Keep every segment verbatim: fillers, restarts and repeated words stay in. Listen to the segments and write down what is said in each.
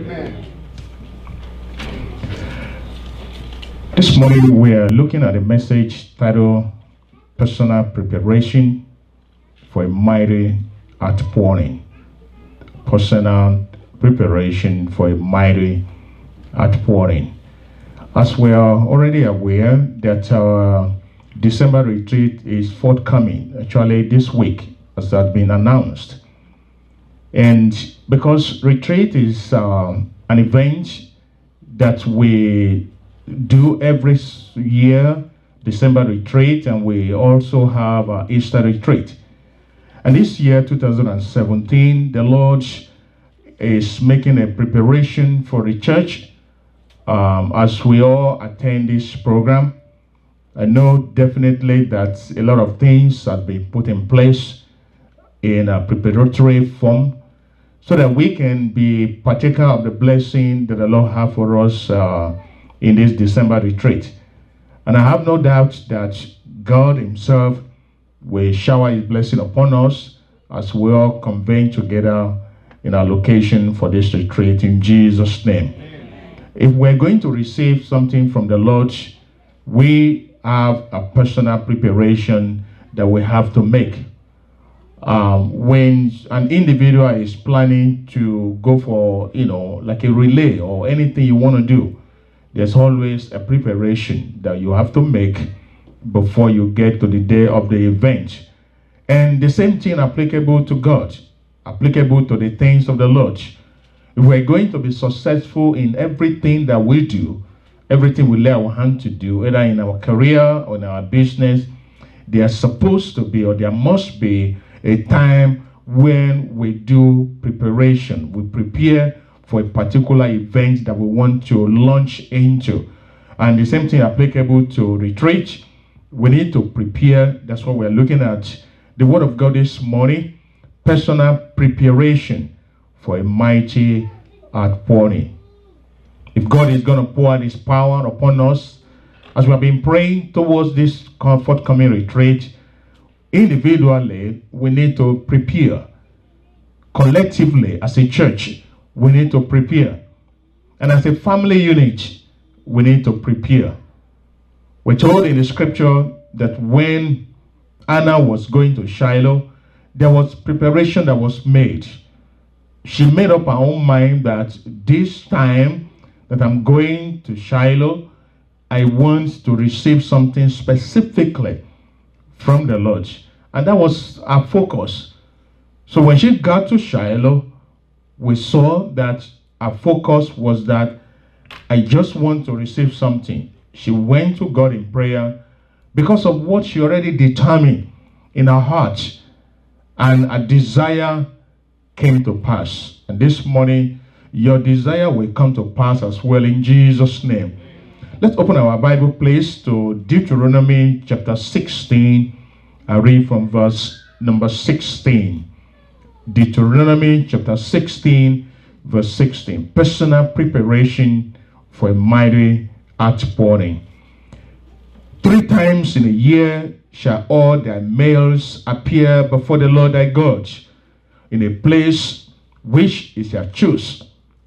Amen. This morning we are looking at a message titled Personal Preparation for a Mighty Outpouring. Personal preparation for a mighty outpouring. As we are already aware that our December retreat is forthcoming, actually this week, as that been announced. And because retreat is uh, an event that we do every year, December retreat, and we also have our Easter retreat. And this year, two thousand seventeen, the Lord is making a preparation for the church um, as we all attend this program. I know definitely that a lot of things have been put in place in a preparatory form so that we can be partaker of the blessing that the Lord has for us uh, in this December retreat. And I have no doubt that God himself will shower his blessing upon us as we all convene together in our location for this retreat in Jesus' name. Amen. If we're going to receive something from the Lord, we have a personal preparation that we have to make. Um, when an individual is planning to go for, you know, like a relay or anything you want to do, there's always a preparation that you have to make before you get to the day of the event. And the same thing applicable to God, applicable to the things of the Lord. If we're going to be successful in everything that we do, everything we lay our hand to do, either in our career or in our business, there's supposed to be, or there must be, a time when we do preparation. We prepare for a particular event that we want to launch into. And the same thing applicable to retreat. We need to prepare. That's what we're looking at. The Word of God this morning, personal preparation for a mighty outpouring. If God is going to pour out his power upon us, as we have been praying towards this forthcoming retreat, individually, we need to prepare. Collectively, as a church, we need to prepare. And as a family unit, we need to prepare. We're told in the scripture that when Anna was going to Shiloh, there was preparation that was made. She made up her own mind that this time that I'm going to Shiloh, I want to receive something specifically from the Lord. And that was our focus. So when she got to Shiloh, we saw that our focus was that I just want to receive something. She went to God in prayer because of what she already determined in her heart. And a desire came to pass. And this morning, your desire will come to pass as well in Jesus' name. Let's open our Bible, please, to Deuteronomy chapter sixteen. I read from verse number sixteen. Deuteronomy chapter sixteen, verse sixteen. Personal preparation for a mighty outpouring. Three times in a year shall all thy males appear before the Lord thy God, in a place which he shall choose,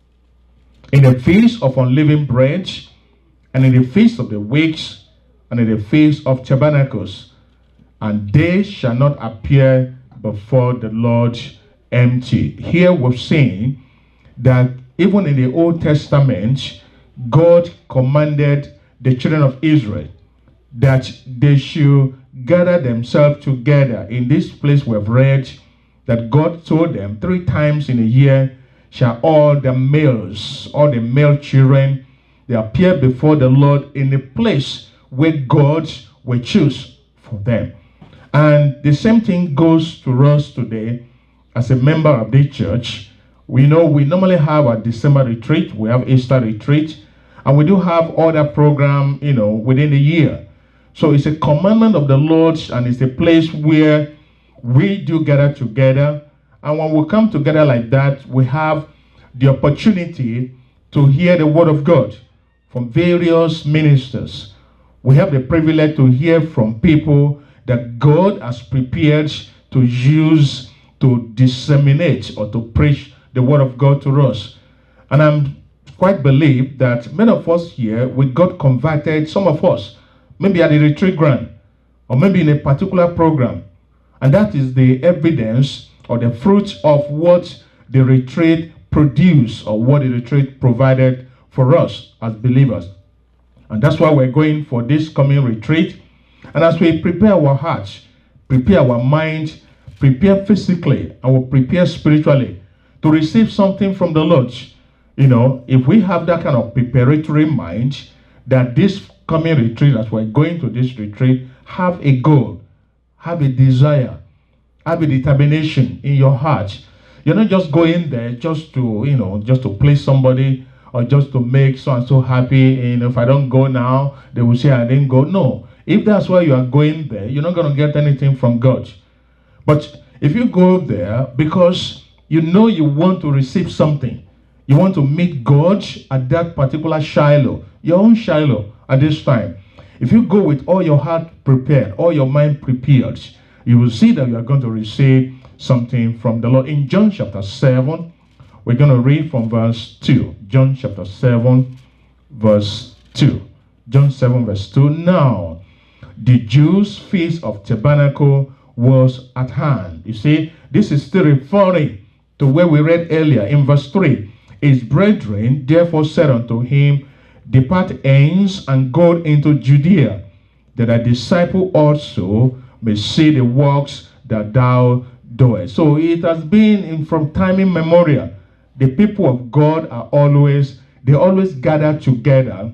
in the feast of unleavened bread, and in the feast of the weeks, and in the feast of tabernacles, and they shall not appear before the Lord empty. Here we've seen that even in the Old Testament, God commanded the children of Israel that they should gather themselves together. In this place we've read that God told them three times in a year shall all the males, all the male children, they appear before the Lord in a place where God will choose for them. And the same thing goes to us today as a member of the church. We know we normally have a December retreat, we have Easter retreat, and we do have other program, you know, within the year. So it's a commandment of the Lord, and it's a place where we do gather together. And when we come together like that, we have the opportunity to hear the word of God from various ministers. We have the privilege to hear from people that God has prepared to use to disseminate or to preach the word of God to us. And I'm quite believe that many of us here, we got converted, some of us, maybe at the retreat ground, or maybe in a particular program. And that is the evidence or the fruit of what the retreat produced, or what the retreat provided for us as believers. And that's why we're going for this coming retreat. And as we prepare our hearts, prepare our mind, prepare physically, and we'll prepare spiritually to receive something from the Lord. You know, if we have that kind of preparatory mind, that this coming retreat, as we're going to this retreat, have a goal, have a desire, have a determination in your heart. You're not just going there just to, you know, just to please somebody, or just to make so and so happy. You know, if I don't go now, they will say I didn't go. No. If that's why you are going there, you're not going to get anything from God. But if you go there because you know you want to receive something, you want to meet God at that particular Shiloh, your own Shiloh at this time, if you go with all your heart prepared, all your mind prepared, you will see that you are going to receive something from the Lord. In John chapter seven, we're going to read from verse two. John chapter seven, verse two. John seven, verse two. Now, the Jews' feast of tabernacle was at hand. You see, this is still referring to where we read earlier in verse three. His brethren therefore said unto him, Depart hence and go into Judea, that thy disciple also may see the works that thou doest. So it has been in, from time immemorial. The people of God are always, they always gather together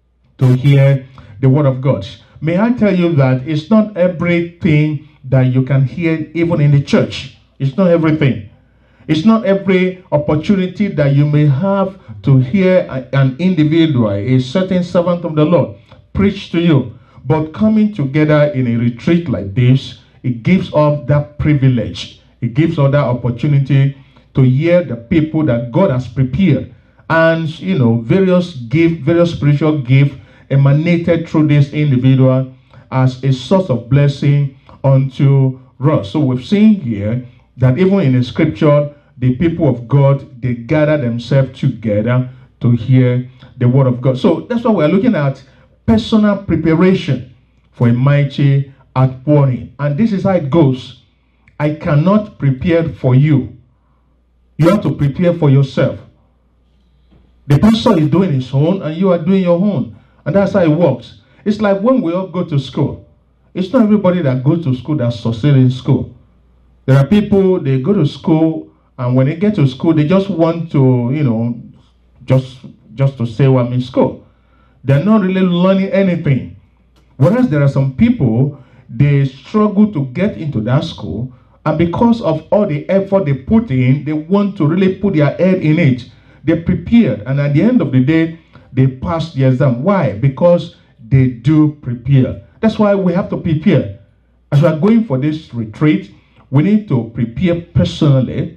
to hear the word of God. May I tell you that it's not everything that you can hear even in the church. It's not everything. It's not every opportunity that you may have to hear an individual, a certain servant of the Lord, preach to you. But coming together in a retreat like this, it gives us that privilege. It gives us that opportunity to hear the people that God has prepared. And, you know, various gift, various spiritual gifts emanated through this individual as a source of blessing unto us. So we've seen here that even in the scripture, the people of God, they gather themselves together to hear the word of God. So that's why we're looking at personal preparation for a mighty outpouring. And this is how it goes. I cannot prepare for you. You have to prepare for yourself. The pastor is doing his own and you are doing your own. And that's how it works. It's like when we all go to school. It's not everybody that goes to school that succeeds in school. There are people, they go to school, and when they get to school, they just want to, you know, just, just to say, well, I'm in school. They're not really learning anything. Whereas there are some people, they struggle to get into that school, and because of all the effort they put in, they want to really put their head in it. They're prepared, and at the end of the day, they pass the exam. Why? Because they do prepare. That's why we have to prepare. As we are going for this retreat, we need to prepare personally.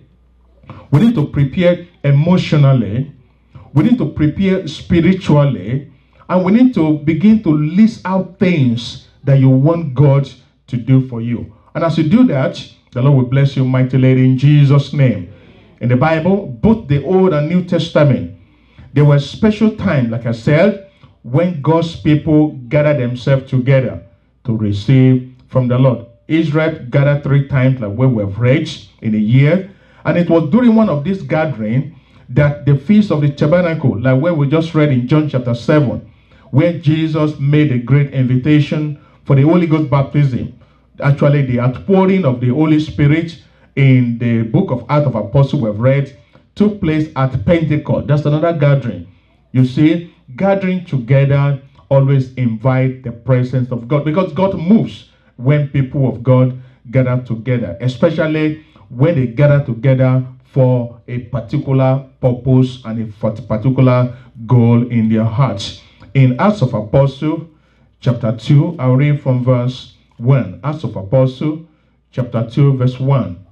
We need to prepare emotionally. We need to prepare spiritually. And we need to begin to list out things that you want God to do for you. And as you do that, the Lord will bless you mightily in Jesus' name. In the Bible, both the Old and New Testament, there were special times, like I said, when God's people gathered themselves together to receive from the Lord. Israel gathered three times, like we were read in a year. And it was during one of these gatherings that the Feast of the Tabernacle, like where we just read in John chapter seven, where Jesus made a great invitation for the Holy Ghost baptism. Actually, the outpouring of the Holy Spirit in the book of Acts of Apostles we've read took place at Pentecost. That's another gathering. You see, gathering together always invite the presence of God, because God moves when people of God gather together, especially when they gather together for a particular purpose and a particular goal in their hearts. In Acts of Apostles, chapter two, I'll read from verse one. Acts of Apostles, chapter two, verse one.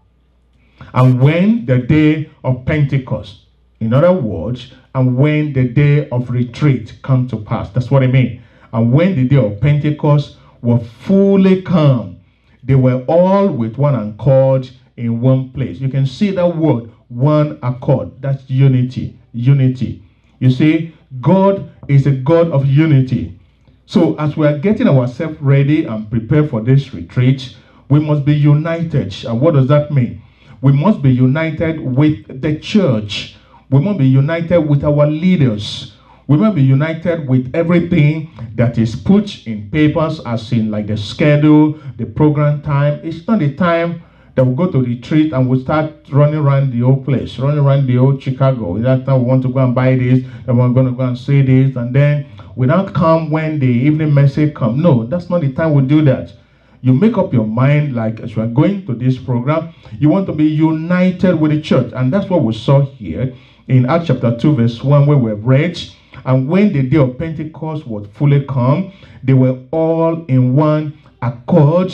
And when the day of Pentecost, in other words, and when the day of retreat come to pass, that's what I mean. And when the day of Pentecost were fully come, they were all with one accord in one place. You can see that word, one accord. That's unity. unity. You see, God is a God of unity. So as we are getting ourselves ready and prepared for this retreat, we must be united. And what does that mean? We must be united with the church. We must be united with our leaders. We must be united with everything that is put in papers, as in like the schedule, the program time. It's not the time that we go to retreat and we start running around the whole place, running around the whole Chicago. That time we want to go and buy this, and we're going to go and say this, and then we don't come when the evening message comes. No, that's not the time we do that. You make up your mind, like as you are going to this program, you want to be united with the church. And that's what we saw here in Acts chapter two, verse one, where we read, and when the day of Pentecost was fully come, they were all in one accord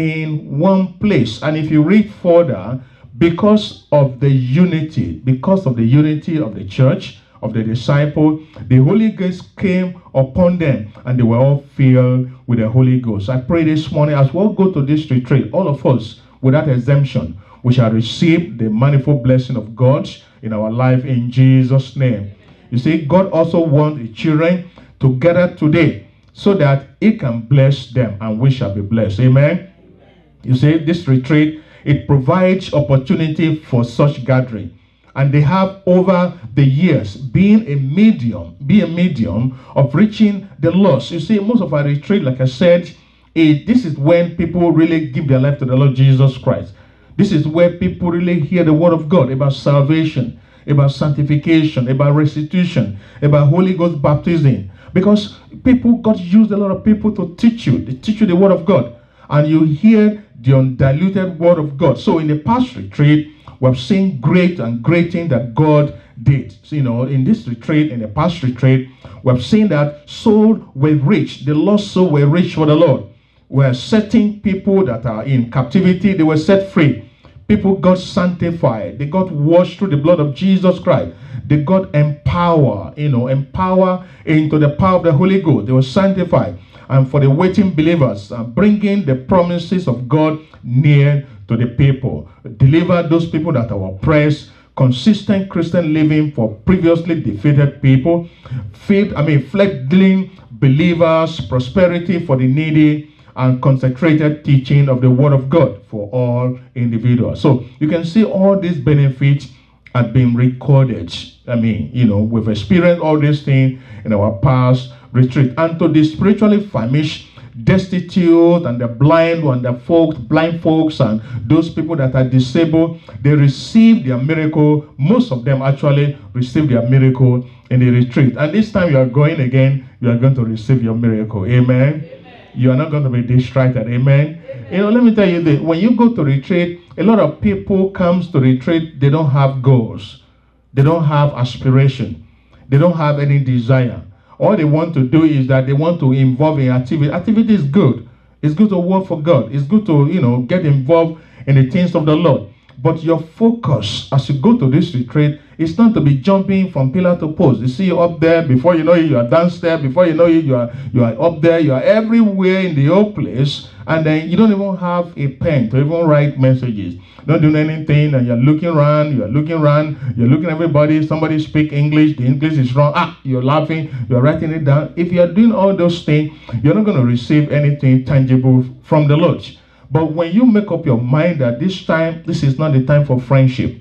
in one place. And if you read further, because of the unity, because of the unity of the church, of the disciple, the Holy Ghost came upon them, and they were all filled with the Holy Ghost. I pray this morning, as we'll go to this retreat, all of us, without exemption, we shall receive the manifold blessing of God in our life in Jesus' name. You see, God also wants the children to gather today so that He can bless them, and we shall be blessed. Amen. You see, this retreat, it provides opportunity for such gathering. And they have over the years been a medium, be a medium of reaching the lost. You see, most of our retreat, like I said, it, this is when people really give their life to the Lord Jesus Christ. This is where people really hear the word of God about salvation, about sanctification, about restitution, about Holy Ghost baptism. Because people, God used a lot of people to teach you. They teach you the word of God. And you hear the undiluted word of God. So in the past retreat, we have seen great and great things that God did. So, you know, in this retreat, in the past retreat, we have seen that souls were rich. The lost souls were rich for the Lord. We are setting people that are in captivity, they were set free. People got sanctified. They got washed through the blood of Jesus Christ. They got empowered, you know, empowered into the power of the Holy Ghost. They were sanctified. And for the waiting believers, uh, bringing the promises of God near to the people. Deliver those people that are oppressed. Consistent Christian living for previously defeated people. Faith, I mean, fledgling believers. Prosperity for the needy. And consecrated teaching of the word of God for all individuals. So you can see all these benefits have been recorded. I mean, you know, we've experienced all these things in our past retreat. And to the spiritually famished, destitute, and the blind and the folks, blind folks, and those people that are disabled, they receive their miracle. Most of them actually receive their miracle in the retreat. And this time you are going again, you are going to receive your miracle. Amen. Amen. You are not going to be distracted. Amen. Amen. You know, let me tell you this. When you go to retreat, a lot of people comes to retreat, they don't have goals. They don't have aspiration. They don't have any desire. All they want to do is that they want to involve in activity. Activity is good. It's good to work for God. It's good to, you know, get involved in the things of the Lord. But your focus as you go to this retreat is not to be jumping from pillar to post. You see you up there, before you know it, you are downstairs, before you know it, you are you are up there, you are everywhere in the whole place, and then you don't even have a pen to even write messages. Not doing anything, and you're looking around, you're looking around, you're looking at everybody, somebody speak English, the English is wrong, ah, you're laughing, you're writing it down. If you're doing all those things, you're not going to receive anything tangible from the Lord. But when you make up your mind that this time, this is not the time for friendship.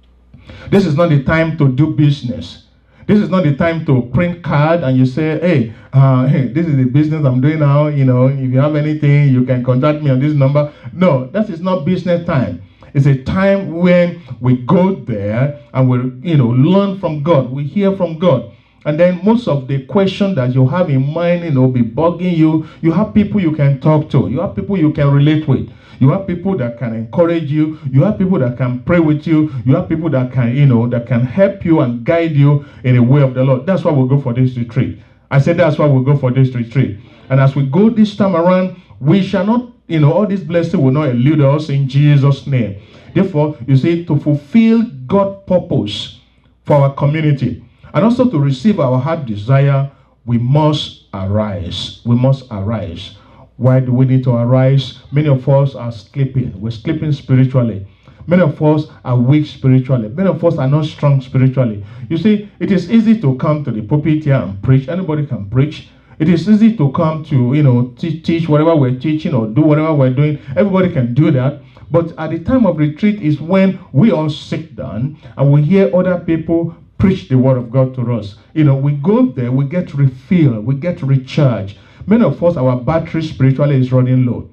This is not the time to do business. This is not the time to print card and you say, hey, uh, hey, this is the business I'm doing now. You know, if you have anything, you can contact me on this number. No, that is not business time. It's a time when we go there and we, you know, learn from God. We hear from God. And then most of the questions that you have in mind, you know, be bugging you. You have people you can talk to. You have people you can relate with. You have people that can encourage you. You have people that can pray with you. You have people that can, you know, that can help you and guide you in the way of the Lord. That's why we'll go for this retreat. I said that's why we'll go for this retreat. And as we go this time around, we shall not, you know, all these blessings will not elude us in Jesus' name. Therefore, you see, to fulfill God's purpose for our community, and also to receive our heart desire, we must arise. We must arise. Why do we need to arise? Many of us are sleeping. We're sleeping spiritually. Many of us are weak spiritually. Many of us are not strong spiritually. You see, it is easy to come to the pulpit here and preach. Anybody can preach. It is easy to come to, you know, teach, teach whatever we're teaching or do whatever we're doing. Everybody can do that. But at the time of retreat is when we all sit down and we hear other people preach the word of God to us. You know, we go there, we get refilled, we get recharged. Many of us, our battery spiritually is running low.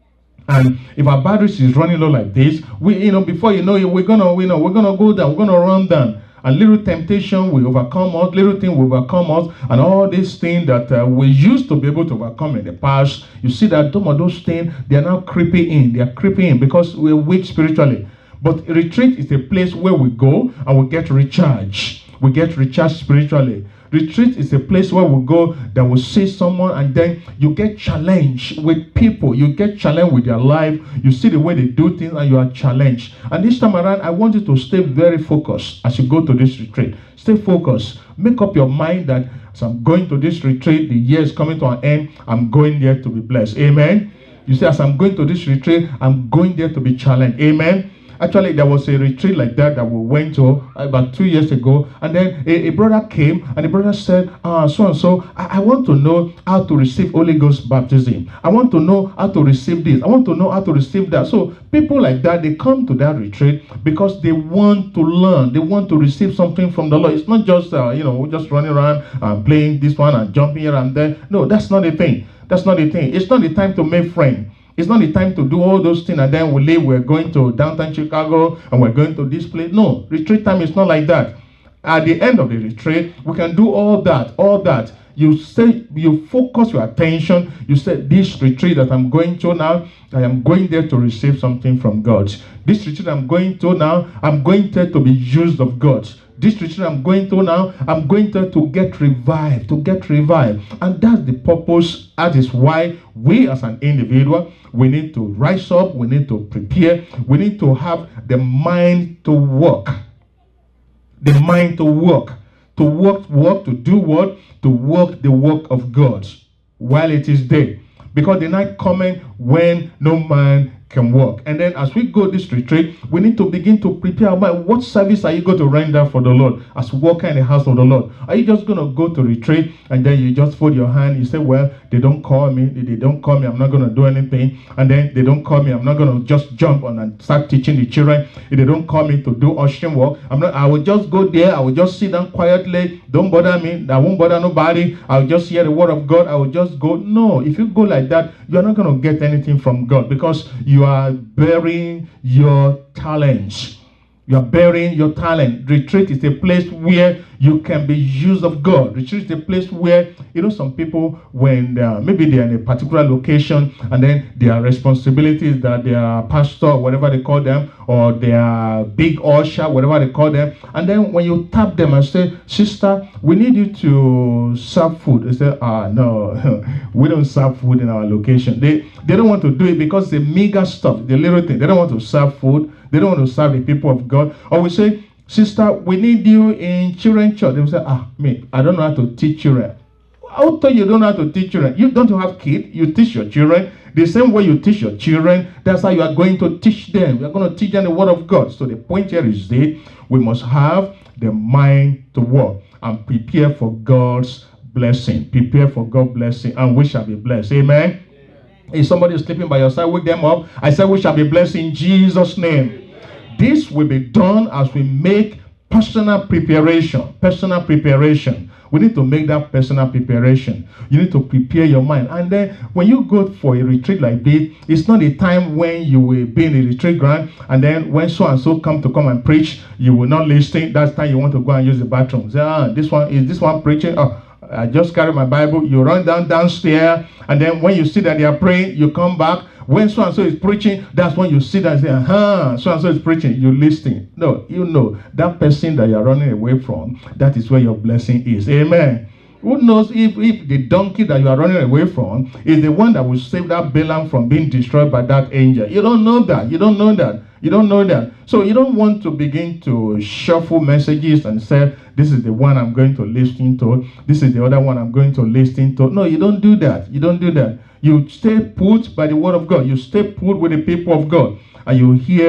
And if our batteries is running low like this, we, you know, before you know it, we're gonna, you know, we're gonna go down, we're gonna run down. And little temptation will overcome us, little thing will overcome us, and all these things that uh, we used to be able to overcome in the past, you see that some of those things, they are now creeping in, they are creeping in because we're weak spiritually. But retreat is a place where we go and we get recharged. We get recharged spiritually. Retreat is a place where we go that will see someone and then you get challenged with people. You get challenged with their life. You see the way they do things and you are challenged. And this time around, I want you to stay very focused as you go to this retreat. Stay focused. Make up your mind that as I'm going to this retreat, the year is coming to an end. I'm going there to be blessed. Amen. You see, as I'm going to this retreat, I'm going there to be challenged. Amen. Actually, there was a retreat like that that we went to about two years ago. And then a, a brother came and the brother said, uh, so and so, I, I want to know how to receive Holy Ghost baptism. I want to know how to receive this. I want to know how to receive that. So people like that, they come to that retreat because they want to learn. They want to receive something from the Lord. It's not just, uh, you know, just running around and playing this one and jumping here and there. No, that's not the thing. That's not the thing. It's not the time to make friends. It's not the time to do all those things and then we leave, we're going to downtown Chicago and we're going to this place. No, retreat time is not like that. At the end of the retreat, we can do all that, all that. You say, you focus your attention. You say, this retreat that I'm going to now, I am going there to receive something from God. This retreat I'm going to now, I'm going there to be used of God. This retreat I'm going to now, I'm going to, to get revived, to get revived. And that's the purpose. That is why we as an individual, we need to rise up, we need to prepare, we need to have the mind to work. The mind to work. To work, work, to do what? To work the work of God while it is day. Because the night coming when no man can work. And then as we go this retreat, we need to begin to prepare our mind. What service are you going to render for the Lord as worker in the house of the Lord? Are you just going to go to retreat and then you just fold your hand, you say, well, they don't call me, they don't call me, I'm not going to do anything. And then they don't call me, I'm not going to just jump on and start teaching the children. If they don't call me to do ushering work, I'm not, I will just go there, I will just sit down quietly, don't bother me, I won't bother nobody, I'll just hear the word of God, I will just go. No, if you go like that, you're not going to get anything from God because you are burying your talents. You are burying your talent. Retreat is a place where you can be used of God. Retreat is a place where, you know, some people, when uh, maybe they are in a particular location and then their responsibilities that they are pastor, or whatever they call them, or they are big usher, whatever they call them, and then when you tap them and say, sister, we need you to serve food. They say, ah, no, we don't serve food in our location. They, they don't want to do it because the mega stuff, the little thing, they don't want to serve food. They don't want to serve the people of God. Or we say, sister, we need you in children's church. They will say, ah, me, I don't know how to teach children. How tell you don't know how to teach children? You don't have kids, you teach your children. The same way you teach your children, that's how you are going to teach them. You are going to teach them the word of God. So the point here is that we must have the mind to work and prepare for God's blessing. Prepare for God's blessing, and we shall be blessed. Amen. If somebody is sleeping by your side, wake them up. I said we shall be blessed in Jesus' name. This will be done as we make personal preparation. Personal preparation. We need to make that personal preparation. You need to prepare your mind. And then when you go for a retreat like this, it's not a time when you will be in a retreat ground and then when so and so come to come and preach, you will not listen. That's time you want to go and use the bathroom. Say, ah, this one is this one preaching. Oh, I just carry my Bible. You run down downstairs, and then when you see that they are praying, you come back. When so and so is preaching, that's when you sit and say, aha, so and so is preaching. You listen. No, you know that person that you are running away from, that is where your blessing is. Amen. Who knows if, if the donkey that you are running away from is the one that will save that Balaam from being destroyed by that angel? You don't know that. You don't know that. You don't know that. So you don't want to begin to shuffle messages and say, this is the one I'm going to listen to. This is the other one I'm going to listen to. No, you don't do that. You don't do that. You stay put by the word of God. You stay put with the people of God. And you hear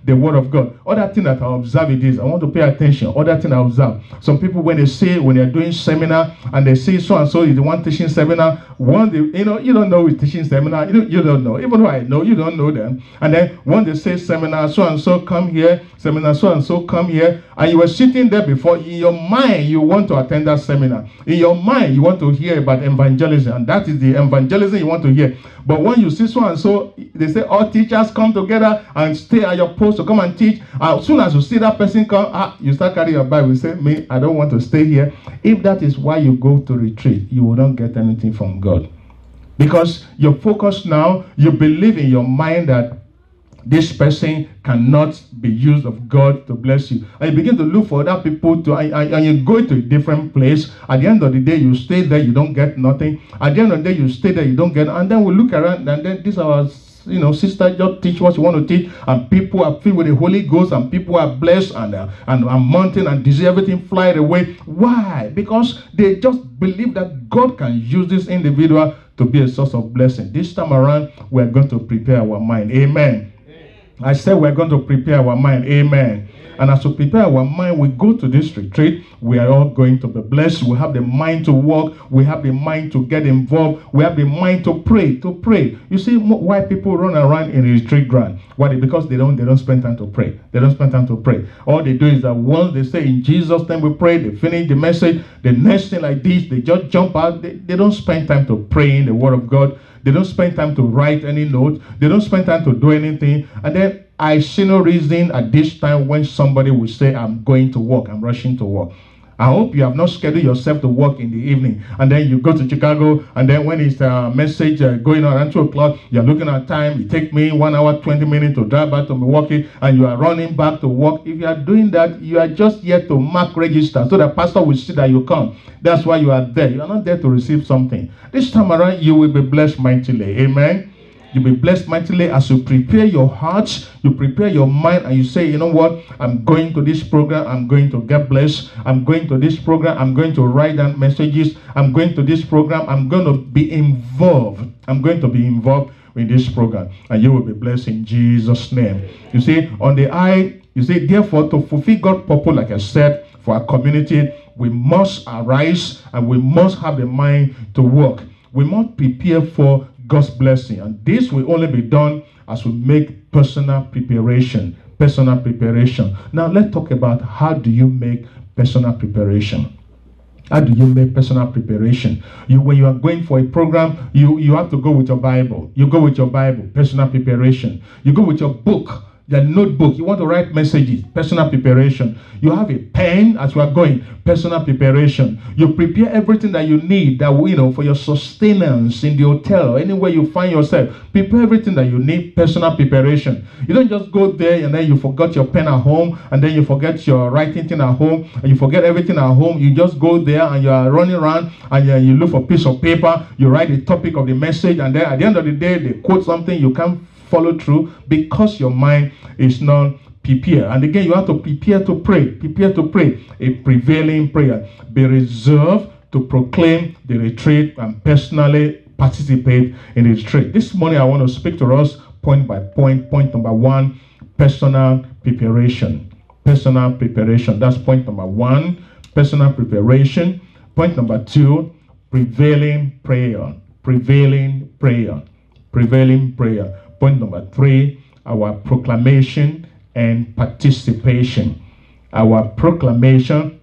the word of God. Other thing that I observe it is, I want to pay attention. Other thing I observe. Some people, when they say, when they're doing seminar, and they say so and so is the one teaching seminar, one they, you know, you don't know who is teaching seminar, you don't, you don't know. Even though I know, you don't know them. And then when they say seminar, so and so come here, seminar, so and so come here, and you were sitting there before, in your mind, you want to attend that seminar. In your mind, you want to hear about evangelism, and that is the evangelism you want to hear. But when you see so and so, they say all teachers come together and stay at your post to come and teach. As soon as you see that person come, ah, you start carrying your Bible. You say, me, I don't want to stay here. If that is why you go to retreat, you will not get anything from God. Because you're focused now, you believe in your mind that this person cannot be used of God to bless you. And you begin to look for other people to, and, and you go to a different place. At the end of the day, you stay there, you don't get nothing. At the end of the day, you stay there, you don't get, and then we look around, and then this our, you know, sister just teach what you want to teach, and people are filled with the Holy Ghost, and people are blessed, and uh, and, and mountain and disease, everything fly away. Why? Because they just believe that God can use this individual to be a source of blessing. This time around, we're going to prepare our mind. Amen. I said we're going to prepare our mind. Amen. And as we prepare our mind, we go to this retreat. We are all going to be blessed. We have the mind to work. We have the mind to get involved. We have the mind to pray. To pray. You see why people run around in a retreat ground? Why? Because they don't. They don't spend time to pray. They don't spend time to pray. All they do is that once they say in Jesus' name we pray, they finish the message. The next thing like this, they just jump out. They, they don't spend time to pray in the Word of God. They don't spend time to write any note. They don't spend time to do anything. And then I see no reason at this time when somebody will say, I'm going to work, I'm rushing to work. I hope you have not scheduled yourself to work in the evening. And then you go to Chicago, and then when it's a message uh, going on at two o'clock, you're looking at time. It takes me one hour, twenty minutes to drive back to Milwaukee, and you are running back to work. If you are doing that, you are just yet to mark register so the pastor will see that you come. That's why you are there. You are not there to receive something. This time around, you will be blessed mightily. Amen. You'll be blessed mightily as you prepare your heart, you prepare your mind, and you say, you know what, I'm going to this program, I'm going to get blessed. I'm going to this program, I'm going to write down messages. I'm going to this program, I'm going to be involved. I'm going to be involved in this program, and you will be blessed in Jesus' name. You see, on the eye, you say, therefore, to fulfill God's purpose, like I said, for our community, we must arise and we must have the mind to work. We must prepare for God's blessing, and this will only be done as we make personal preparation. Personal preparation. Now let's talk about how do you make personal preparation. How do you make personal preparation? You, when you are going for a program, you, you have to go with your Bible. You go with your Bible, personal preparation. You go with your book, your notebook. You want to write messages, personal preparation. You have a pen as you are going, personal preparation. You prepare everything that you need, that you know, for your sustenance in the hotel, anywhere you find yourself. Prepare everything that you need, personal preparation. You don't just go there and then you forgot your pen at home, and then you forget your writing thing at home, and you forget everything at home. You just go there and you are running around and you, you look for a piece of paper, you write the topic of the message, and then at the end of the day, they quote something you can't follow through because your mind is not prepared. And again, you have to prepare to pray. Prepare to pray. A prevailing prayer. Be reserved to proclaim the retreat and personally participate in the retreat. This morning, I want to speak to us point by point. Point number one, personal preparation. Personal preparation. That's point number one, personal preparation. Point number two, prevailing prayer. Prevailing prayer. Prevailing prayer. Point number three, our proclamation and participation. Our proclamation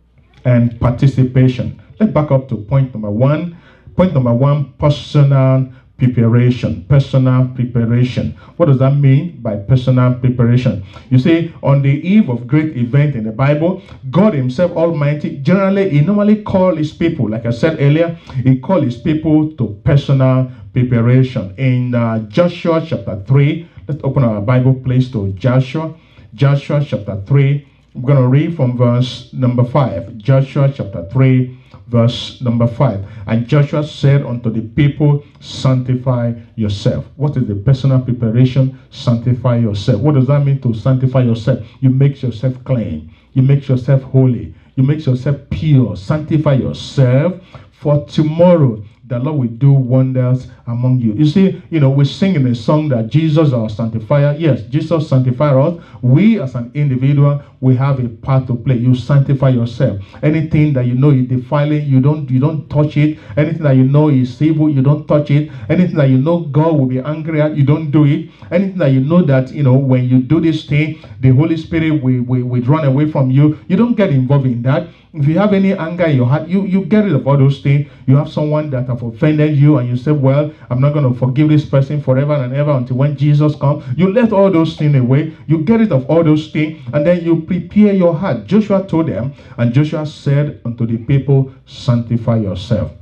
and participation. Let's back up to point number one. Point number one, personal preparation. Personal preparation. What does that mean by personal preparation? You see, on the eve of great event in the Bible, God himself Almighty, generally, he normally called his people, like I said earlier, he called his people to personal preparation. In uh, Joshua chapter three, let's open our Bible place to Joshua. Joshua chapter three, I'm going to read from verse number five. Joshua chapter three, verse number five. And Joshua said unto the people, sanctify yourself. What is the personal preparation? Sanctify yourself. What does that mean to sanctify yourself? You make yourself clean. You make yourself holy. You make yourself pure. Sanctify yourself for tomorrow. the Lord will do wonders among you. You see, you know, we sing in a song that Jesus is our sanctifier. Yes, Jesus sanctifies us. We as an individual, we have a part to play. You sanctify yourself. Anything that you know is defiling, you don't you don't touch it. Anything that you know is evil, you don't touch it. Anything that you know God will be angry at, you don't do it. Anything that you know that, you know, when you do this thing, the Holy Spirit will, will, will run away from you, you don't get involved in that. If you have any anger in your heart, you, you get rid of all those things. You have someone that have offended you and you say, well, I'm not going to forgive this person forever and ever until when Jesus comes. You let all those things away. You get rid of all those things and then you prepare your heart. Joshua told them, and Joshua said unto the people, sanctify yourself.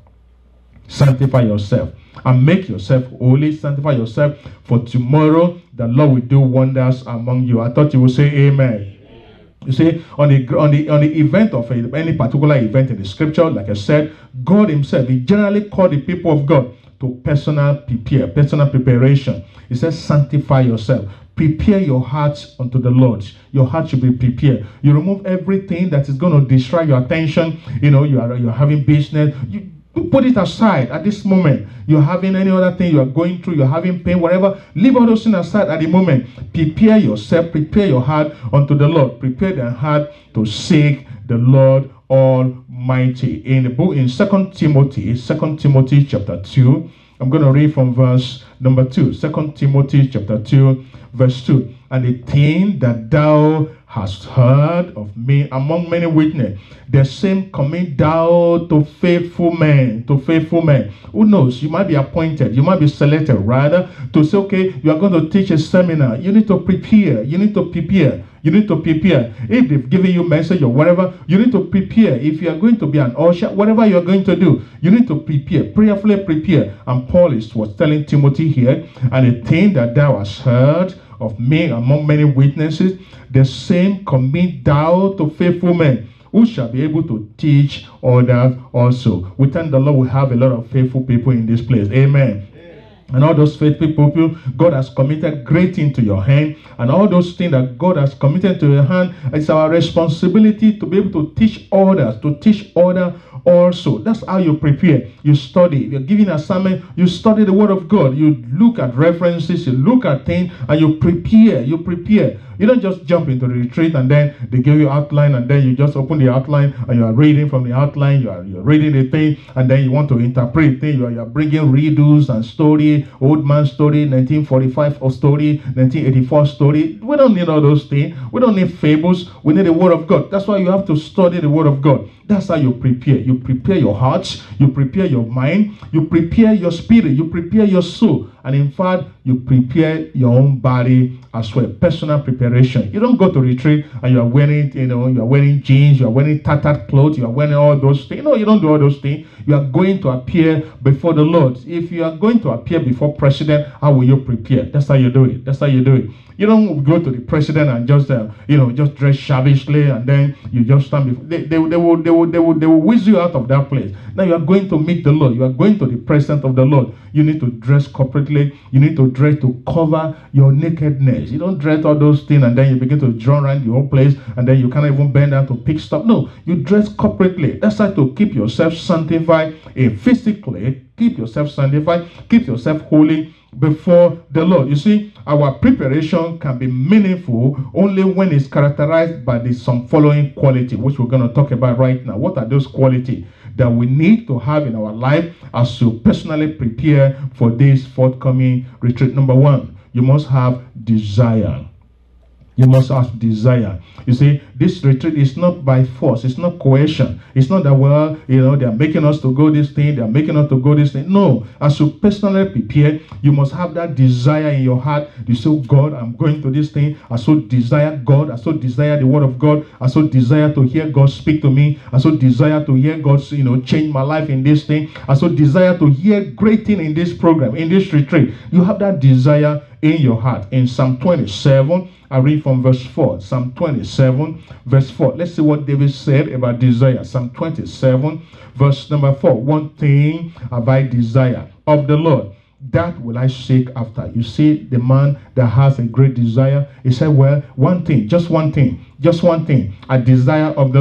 Sanctify yourself and make yourself holy. Sanctify yourself, for tomorrow the Lord will do wonders among you. I thought you would say amen. You see, on the on the on the event of a, any particular event in the scripture, like I said, God himself, he generally called the people of God to personal prepare, personal preparation. He says, sanctify yourself. Prepare your hearts unto the Lord. Your heart should be prepared. You remove everything that is going to distract your attention. You know, you are you're having business. You put it aside at this moment. You're having any other thing you are going through, you're having pain, whatever. Leave all those things aside at the moment. Prepare yourself, prepare your heart unto the Lord. Prepare the heart to seek the Lord Almighty. In the book, in Second Timothy, Second Timothy chapter two, I'm going to read from verse number two. Second Timothy chapter two, verse two. And the thing that thou hast heard of me among many witnesses, the same commit thou to faithful men, to faithful men. Who knows? You might be appointed, you might be selected, rather, to say, okay, you are going to teach a seminar. You need to prepare. You need to prepare. You need to prepare. If they've given you a message or whatever, you need to prepare. If you are going to be an usher, whatever you are going to do, you need to prepare. Prayerfully prepare. And Paul is was telling Timothy here, and the thing that thou hast heard of me among many witnesses, the same commit thou to faithful men, who shall be able to teach others also. We thank the Lord we have a lot of faithful people in this place. Amen. And all those faithful people, God has committed great things to your hand. And all those things that God has committed to your hand, it's our responsibility to be able to teach others, to teach others also. That's how you prepare. You study. You're giving assignment. You study the word of God. You look at references. You look at things and you prepare. You prepare. You don't just jump into the retreat and then they give you outline and then you just open the outline and you are reading from the outline. You are you're reading the thing and then you want to interpret the thing. You are, you are bringing redos and story, old man story, nineteen forty-five or story, nineteen eighty-four story. We don't need all those things. We don't need fables. We need the word of God. That's why you have to study the word of God. That's how you prepare. You prepare your heart. You prepare your mind. You prepare your spirit. You prepare your soul. And in fact, you prepare your own body as well. Personal preparation. You don't go to retreat and you are wearing, you know, you are wearing jeans, you are wearing tattered clothes, you are wearing all those things. No, you don't do all those things. You are going to appear before the Lord. If you are going to appear before president, how will you prepare? That's how you do it. That's how you do it. You don't go to the president and just, uh, you know, just dress shavishly and then you just stand before. They, they, they, will, they, will, they, will, they will whiz you out of that place. Now you are going to meet the Lord. You are going to the presence of the Lord. You need to dress corporately. You need to dress to cover your nakedness. You don't dress all those things and then you begin to draw around the whole place and then you can't even bend down to pick stuff. No, you dress corporately. That's how to keep yourself sanctified eh, physically. Keep yourself sanctified. Keep yourself holy before the Lord. You see, our preparation can be meaningful only when it's characterized by the some following quality, which we're going to talk about right now. What are those qualities that we need to have in our life as to personally prepare for this forthcoming retreat? Number one, you must have desire. You must have desire. You see, this retreat is not by force. It's not coercion. It's not that, well, you know, they're making us to go this thing. They're making us to go this thing. No. As you personally prepare, you must have that desire in your heart. You say, oh God, I'm going to this thing. I so desire God. I so desire the word of God. I so desire to hear God speak to me. I so desire to hear God, you know, change my life in this thing. I so desire to hear great thing in this program, in this retreat. You have that desire in your heart. In Psalm twenty-seven, I read from verse four. Psalm twenty-seven, verse four. Let's see what David said about desire. Psalm twenty-seven, verse number four. One thing have I desire of the Lord, that will I seek after. You see, the man that has a great desire, he said, well, one thing, just one thing, just one thing, a desire of the Lord.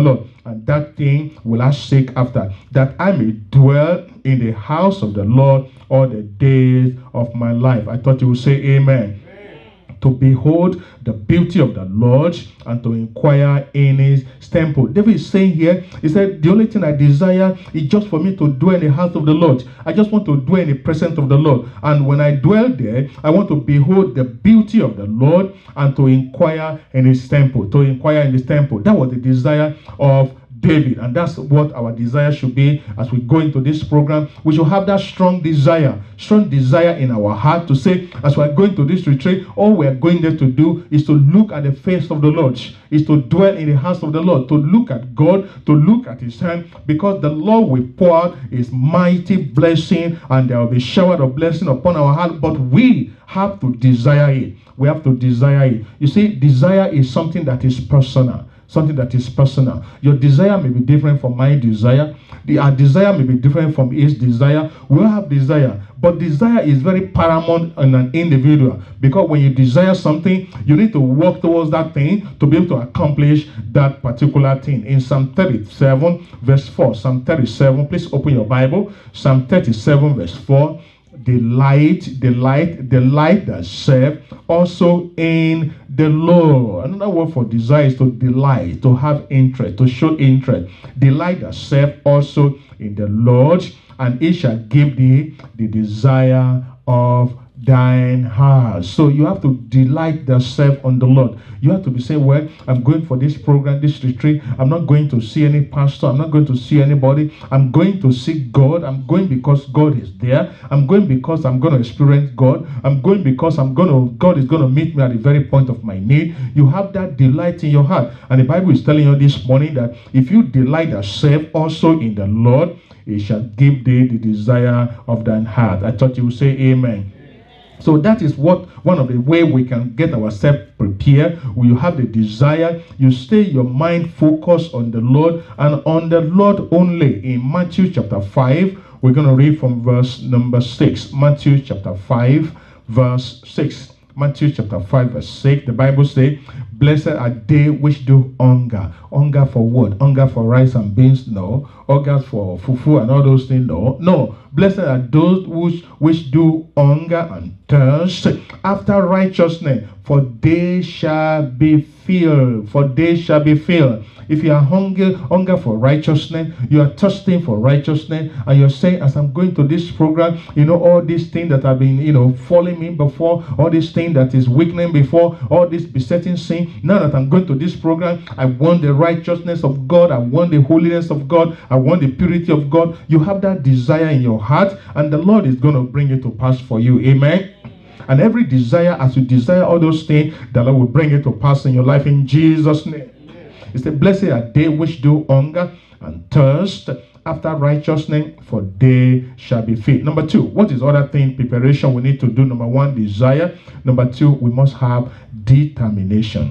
and that thing will I seek after, that I may dwell in the house of the Lord all the days of my life. I thought you would say amen. To behold the beauty of the Lord and to inquire in his temple. David is saying here, he said, the only thing I desire is just for me to dwell in the house of the Lord. I just want to dwell in the presence of the Lord. And when I dwell there, I want to behold the beauty of the Lord and to inquire in his temple. To inquire in his temple. That was the desire of David, and that's what our desire should be as we go into this program. We should have that strong desire, strong desire in our heart to say, as we are going to this retreat, all we are going there to do is to look at the face of the Lord, is to dwell in the house of the Lord, to look at God, to look at his hand, because the Lord will pour out his mighty blessing, and there will be shower of blessing upon our heart, but we have to desire it. We have to desire it. You see, desire is something that is personal. Something that is personal. Your desire may be different from my desire. The, our desire may be different from his desire. We all have desire. But desire is very paramount in an individual. Because when you desire something, you need to work towards that thing to be able to accomplish that particular thing. In Psalm thirty-seven, verse four. Psalm thirty-seven, please open your Bible. Psalm thirty-seven, verse four. Delight, delight, delight thyself also in the Lord. Another word for desire is to delight, to have interest, to show interest. Delight thyself also in the Lord, and he shall give thee the desire of thine heart. So you have to delight yourself on the Lord. You have to be saying, well, I'm going for this program, this retreat. I'm not going to see any pastor. I'm not going to see anybody. I'm going to see God. I'm going because God is there. I'm going because I'm going to experience God. I'm going because I'm going to, God is going to meet me at the very point of my need. You have that delight in your heart. And the Bible is telling you this morning that if you delight yourself also in the Lord, he shall give thee the desire of thine heart. I thought you would say amen. So that is what one of the way we can get ourselves prepared. When you have the desire, you stay your mind focused on the Lord and on the Lord only. In Matthew chapter five, we're going to read from verse number six. Matthew chapter five, verse six. Matthew chapter five, verse six. The Bible says, blessed are they which do hunger. Hunger for what? Hunger for rice and beans? No. Hunger for fufu and all those things? No. No. Blessed are those which, which do hunger and thirst after righteousness, for they shall be filled. For they shall be filled. If you are hungry, hunger for righteousness, you are thirsting for righteousness, and you're saying, as I'm going to this program, you know, all these things that have been, you know, falling me before, all these things that is weakening before, all this besetting sin, now that I'm going to this program, I want the righteousness of God, I want the holiness of God, I want the purity of God. You have that desire in your heart, and the Lord is going to bring it to pass for you. Amen. And every desire, as you desire all those things, the Lord will bring it to pass in your life in Jesus' name. It said, blessed are they which do hunger and thirst after righteousness, for they shall be filled. Number two, what is other thing, preparation we need to do? Number one, desire. Number two, we must have determination.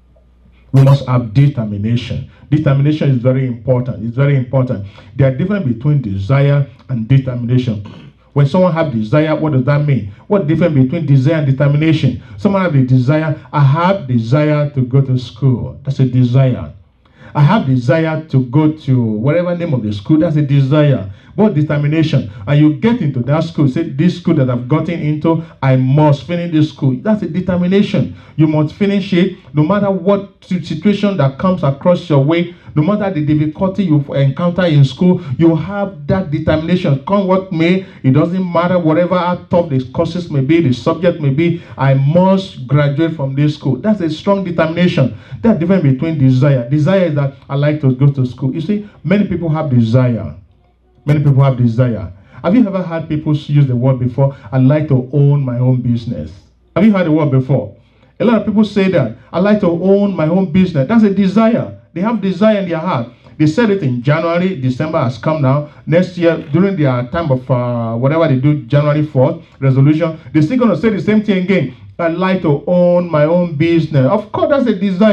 We must have determination. Determination is very important. It's very important. There are difference between desire and determination. When someone has desire, what does that mean? What difference between desire and determination? Someone has the desire, I have desire to go to school. That's a desire. I have desire to go to whatever name of the school. That's a desire. What determination? And you get into that school, say, this school that I've gotten into, I must finish this school. That's a determination. You must finish it no matter what situation that comes across your way, no matter the difficulty you encounter in school, you have that determination. Come what may, it doesn't matter whatever how tough the courses may be, the subject may be, I must graduate from this school. That's a strong determination. That's different between desire. Desire is that I like to go to school. You see, many people have desire. Many people have desire. Have you ever heard people use the word before, I like to own my own business? Have you heard the word before? A lot of people say that, I like to own my own business. That's a desire. They have desire in their heart. They said it in January. December has come now. Next year, during their time of uh, whatever they do, January fourth, resolution, they're still going to say the same thing again. I like to own my own business. Of course, that's a desire.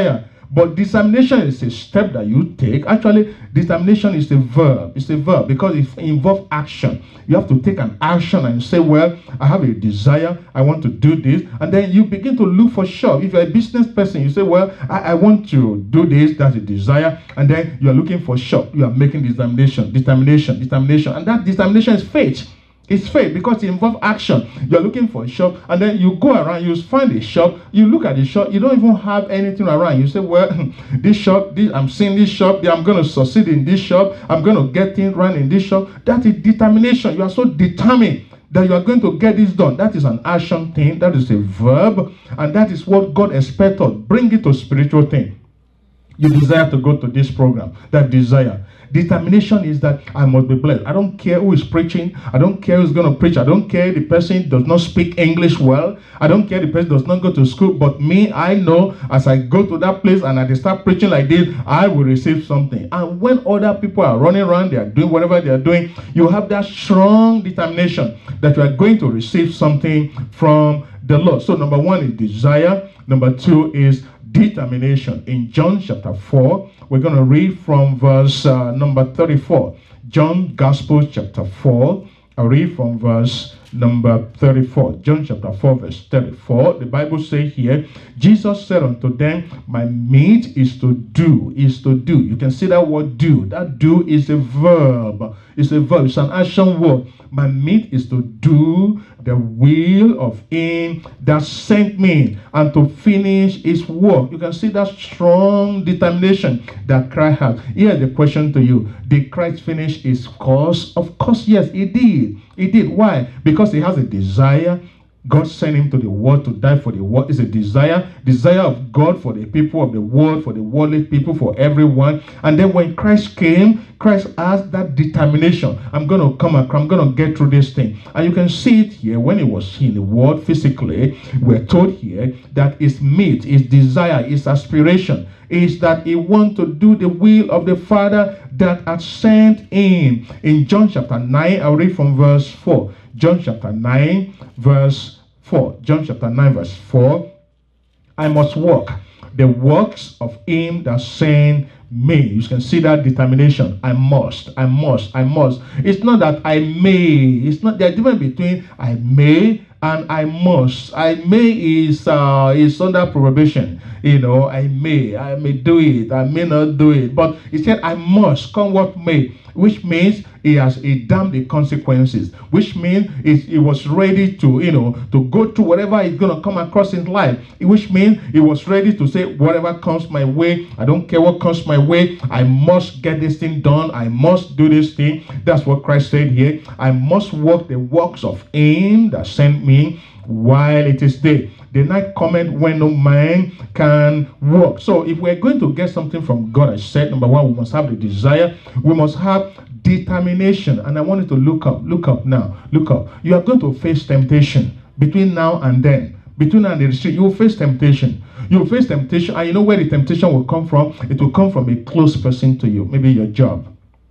But determination is a step that you take. Actually, determination is a verb. It's a verb because it involves action. You have to take an action and say, well, I have a desire. I want to do this. And then you begin to look for shop. If you're a business person, you say, well, I, I want to do this. That's a desire. And then you're looking for shop. You are making determination, determination, determination. And that determination is faith. It's faith because it involves action. You're looking for a shop, and then you go around, you find a shop, you look at the shop, you don't even have anything around. You say, well, this shop, this, I'm seeing this shop, I'm going to succeed in this shop, I'm going to get things run in this shop. That is determination. You are so determined that you are going to get this done. That is an action thing. That is a verb, and that is what God expects us. Bring it to spiritual thing. You desire to go to this program. That desire. Determination is that I must be blessed. I don't care who is preaching. I don't care who's going to preach. I don't care if the person does not speak English well. I don't care if the person does not go to school. But me, I know as I go to that place and I start preaching like this, I will receive something. And when other people are running around, they are doing whatever they are doing, you have that strong determination that you are going to receive something from the Lord. So number one is desire. Number two is determination. In John chapter four, we're going to read from verse uh, number thirty-four. John Gospel chapter four. I'll read from verse number thirty-four. John chapter four, verse thirty-four. The Bible says here, Jesus said unto them, my meat is to do, is to do. You can see that word do. That do is a verb. It's a verb. It's an action word. My meat is to do the will of him that sent me and to finish his work. You can see that strong determination that Christ has. Here's the question to you. Did Christ finish his course? Of course, yes, he did. He did. Why? Because he has a desire. God sent him to the world to die for the world. It's a desire, desire of God for the people of the world, for the worldly people, for everyone. And then when Christ came, Christ has that determination. I'm going to come across, I'm going to get through this thing. And you can see it here when he was in the world physically. We're told here that his meat, his desire, his aspiration is that he wants to do the will of the Father that had sent him. In John chapter nine, I'll read from verse four. John chapter nine, verse four. John chapter nine, verse four. I must work the works of him that sent me. You can see that determination. I must, I must, I must. It's not that I may. It's not, there's a difference between I may and I must. I may is uh, is under probation. You know, I may, I may do it, I may not do it. But he said, I must, come what may, which means he has he damned the consequences, which means he, he was ready to, you know, to go through whatever is going to come across in life, which means he was ready to say, whatever comes my way, I don't care what comes my way, I must get this thing done, I must do this thing. That's what Christ said here. I must work the works of him that sent me while it is day. The night cometh when no man can work. So if we're going to get something from God, I said, number one, we must have the desire. We must have determination. And I want you to look up. Look up now. Look up. You are going to face temptation between now and then. Between now and the street, you will face temptation. You will face temptation. And you know where the temptation will come from? It will come from a close person to you. Maybe your job.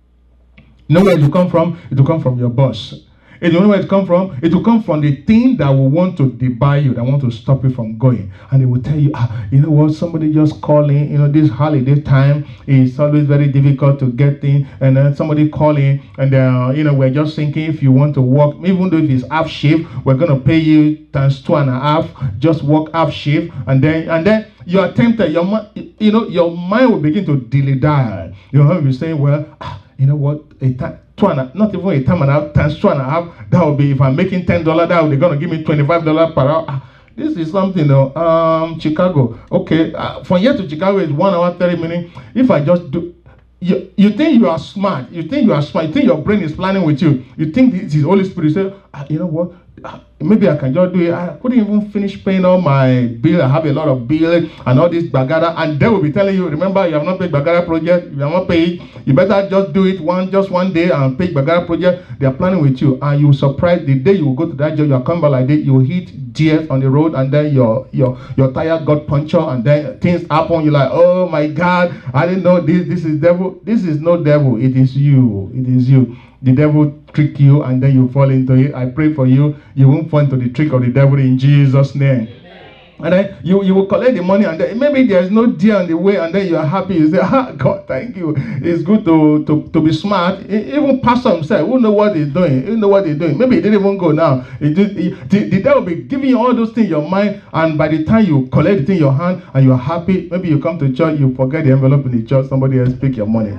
You know where it will come from? It will come from your boss. And you know where it come from? It will come from the thing that will want to debar you, that want to stop you from going. And they will tell you, ah, you know what, somebody just calling, you know, this holiday time is always very difficult to get in. And then somebody calling, and uh, you know, we're just thinking if you want to work, even though if it's half shift, we're going to pay you times two and a half, just work half shift. And then, and then you are tempted, your, you know, your mind will begin to dilly die. You know, you'll be saying, well, ah, you know what, a time, two and a, not even a time and a half times two and a half, that will be, if I'm making ten dollars, that will be going to give me twenty-five dollars per hour. Ah, this is something, though. Um, Chicago. Okay, uh, from here to Chicago is one hour, thirty minutes. If I just do, you, you think you are smart. You think you are smart. You think your brain is planning with you. You think this is Holy Spirit. You say, ah, you know what? Ah, maybe I can just do it. I couldn't even finish paying all my bill. I have a lot of bill and all this bagada. And they will be telling you, remember, you have not paid bagada project. You have not paid. You better just do it one just one day and pay bagada project. They are planning with you. And you will surprise the day you will go to that job. You are coming back like this. You will hit deer on the road. And then your your your tire got punctured. And then things happen. You're like, oh my God. I didn't know this. This is devil. This is no devil. It is you. It is you. The devil trick you and then you fall into it. I pray for you. You won't fall into the trick of the devil in Jesus' name. Amen. And then you, you will collect the money, and then maybe there's no deal on the way, and then you are happy. You say, ah, God, thank you. It's good to, to, to be smart. Even pastor himself, who know what he's doing? Who know what he's doing? Maybe he didn't even go now. He did, he, the, the devil will be giving you all those things in your mind, and by the time you collect the thing in your hand, and you are happy, maybe you come to church, you forget the envelope in the church, somebody else pick your money.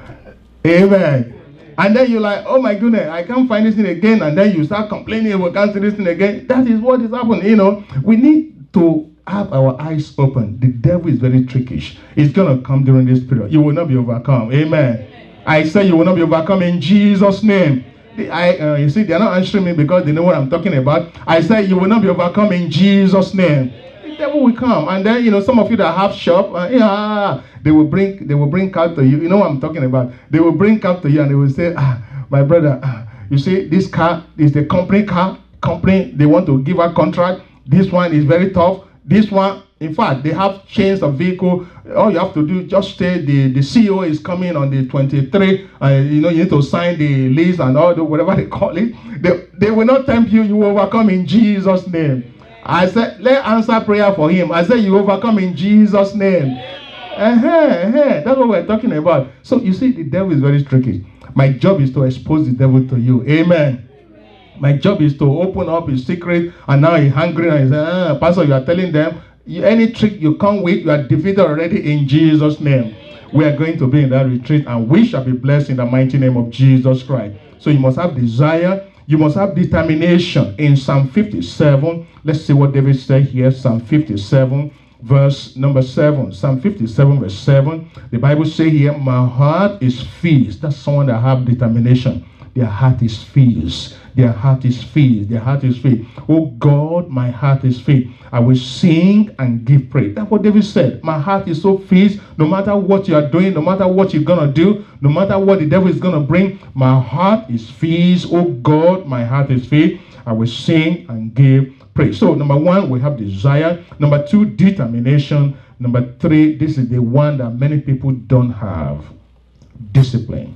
Amen. And then you're like, oh my goodness, I can't find this thing again. And then you start complaining, we can't see this thing again. That is what is happening. You know, we need to have our eyes open. The devil is very trickish. It's going to come during this period. You will not be overcome. Amen. Amen. I say you will not be overcome in Jesus' name. I, uh, you see, they're not answering me because they know what I'm talking about. I say you will not be overcome in Jesus' name. The devil will come. And then, you know, some of you that have shop, uh, yeah, they will bring they will bring out to you. You know what I'm talking about. They will bring out to you and they will say, ah, my brother, ah, you see, this car is the company car. Company, they want to give a contract. This one is very tough. This one, in fact, they have chains of vehicle. All you have to do, just stay. The, the C E O is coming on the twenty-third. Uh, you know, you need to sign the lease and all the whatever they call it. They, they will not tempt you. You will overcome in Jesus' name. I said, let's answer prayer for him. I said, you overcome in Jesus' name. Uh-huh, uh-huh. That's what we're talking about. So you see, the devil is very tricky. My job is to expose the devil to you. Amen. My job is to open up his secret, and now he's hungry and he says, ah, Pastor, you are telling them, any trick you come with, you are defeated already in Jesus' name. We are going to be in that retreat, and we shall be blessed in the mighty name of Jesus Christ. So you must have desire. You must have determination. In Psalm fifty-seven, let's see what David said here. Psalm fifty-seven, verse number seven. Psalm fifty-seven, verse seven. The Bible says here, my heart is fierce. That's someone that have determination. Their heart is fierce. Their heart is filled. Their heart is filled. Oh God, my heart is filled. I will sing and give praise. That's what David said. My heart is so filled. No matter what you are doing, no matter what you're going to do, no matter what the devil is going to bring, my heart is filled. Oh God, my heart is filled. I will sing and give praise. So number one, we have desire. Number two, determination. Number three, this is the one that many people don't have. Discipline.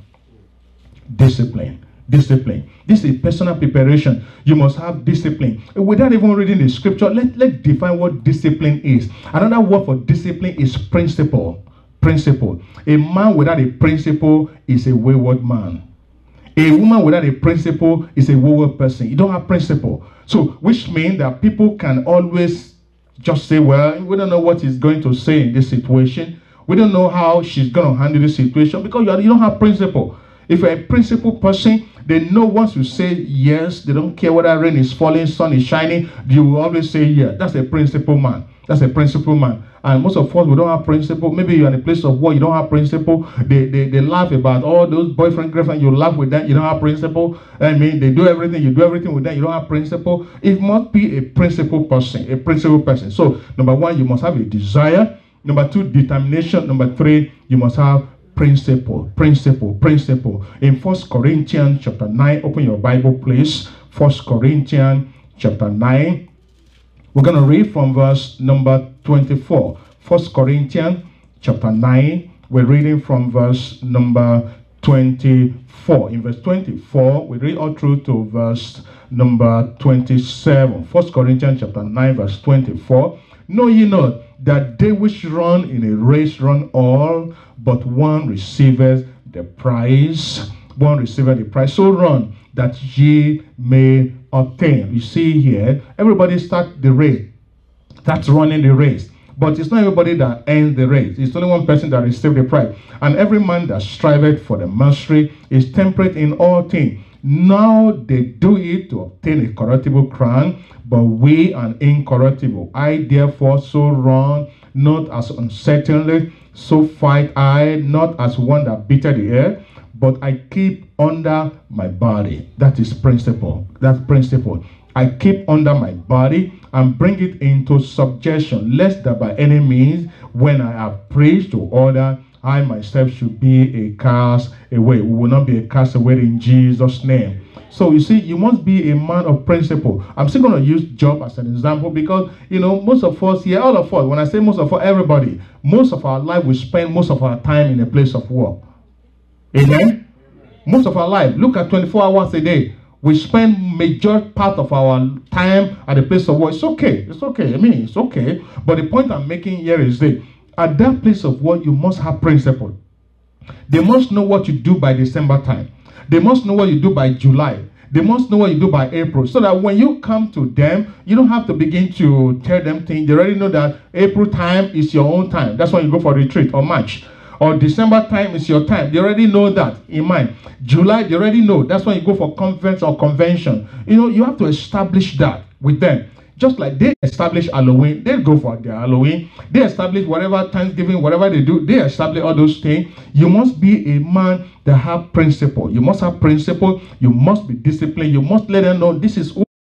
Discipline. Discipline. This is personal preparation. You must have discipline. Without even reading the scripture, let, let's define what discipline is. Another word for discipline is principle. Principle. A man without a principle is a wayward man. A woman without a principle is a wayward person. You don't have principle. So, which means that people can always just say, well, we don't know what he's going to say in this situation. We don't know how she's going to handle this situation because you, are, you don't have principle. If you're a principled person, they know once you say yes, they don't care whether rain is falling, sun is shining, you will always say yes. That's a principled man. That's a principled man. And most of us, we don't have principle. Maybe you're in a place of work, you don't have principle. They, they, they laugh about all those boyfriend, girlfriend, you laugh with them, you don't have principle. I mean, they do everything, you do everything with them, you don't have principle. It must be a principled person, a principled person. So, number one, you must have a desire. Number two, determination. Number three, you must have principle, principle, principle. In First Corinthians chapter nine, open your Bible, please. First Corinthians chapter nine. We're going to read from verse number twenty-four. First Corinthians chapter nine. We're reading from verse number twenty-four. In verse twenty-four, we read all through to verse number twenty-seven. First Corinthians chapter nine, verse twenty-four. Know ye not that they which run in a race run all, but one receiveth the prize. One receiveth the prize. So run that ye may obtain. You see here, everybody start the race. That's running the race. But it's not everybody that ends the race. It's only one person that receives the prize. And every man that striveth for the mastery is temperate in all things. Now they do it to obtain a corruptible crown, but we an incorruptible. I therefore so run, not as uncertainly, so fight I, not as one that beateth the air, but I keep under my body. That is principle. That's principle. I keep under my body and bring it into subjection, lest that by any means, when I have preached to order, I myself should be a cast away. We will not be a cast away in Jesus' name. So you see, you must be a man of principle. I'm still going to use job as an example because, you know, most of us here, all of us, when I say most of us, everybody, most of our life, we spend most of our time in a place of work. Amen? Most of our life, look at twenty-four hours a day. We spend major part of our time at the place of work. It's okay. It's okay. I mean, it's okay. But the point I'm making here is that at that place of work, you must have principle. They must know what you do by December time. They must know what you do by July. They must know what you do by April. So that when you come to them, you don't have to begin to tell them things. They already know that April time is your own time. That's when you go for retreat, or March. Or December time is your time. They already know that in mind. July, they already know. That's when you go for conference or convention. You know, you have to establish that with them. Just like they establish Halloween, they go for their Halloween. They establish whatever Thanksgiving, whatever they do, they establish all those things. You must be a man that have principle. You must have principle. You must be disciplined. You must let them know this is who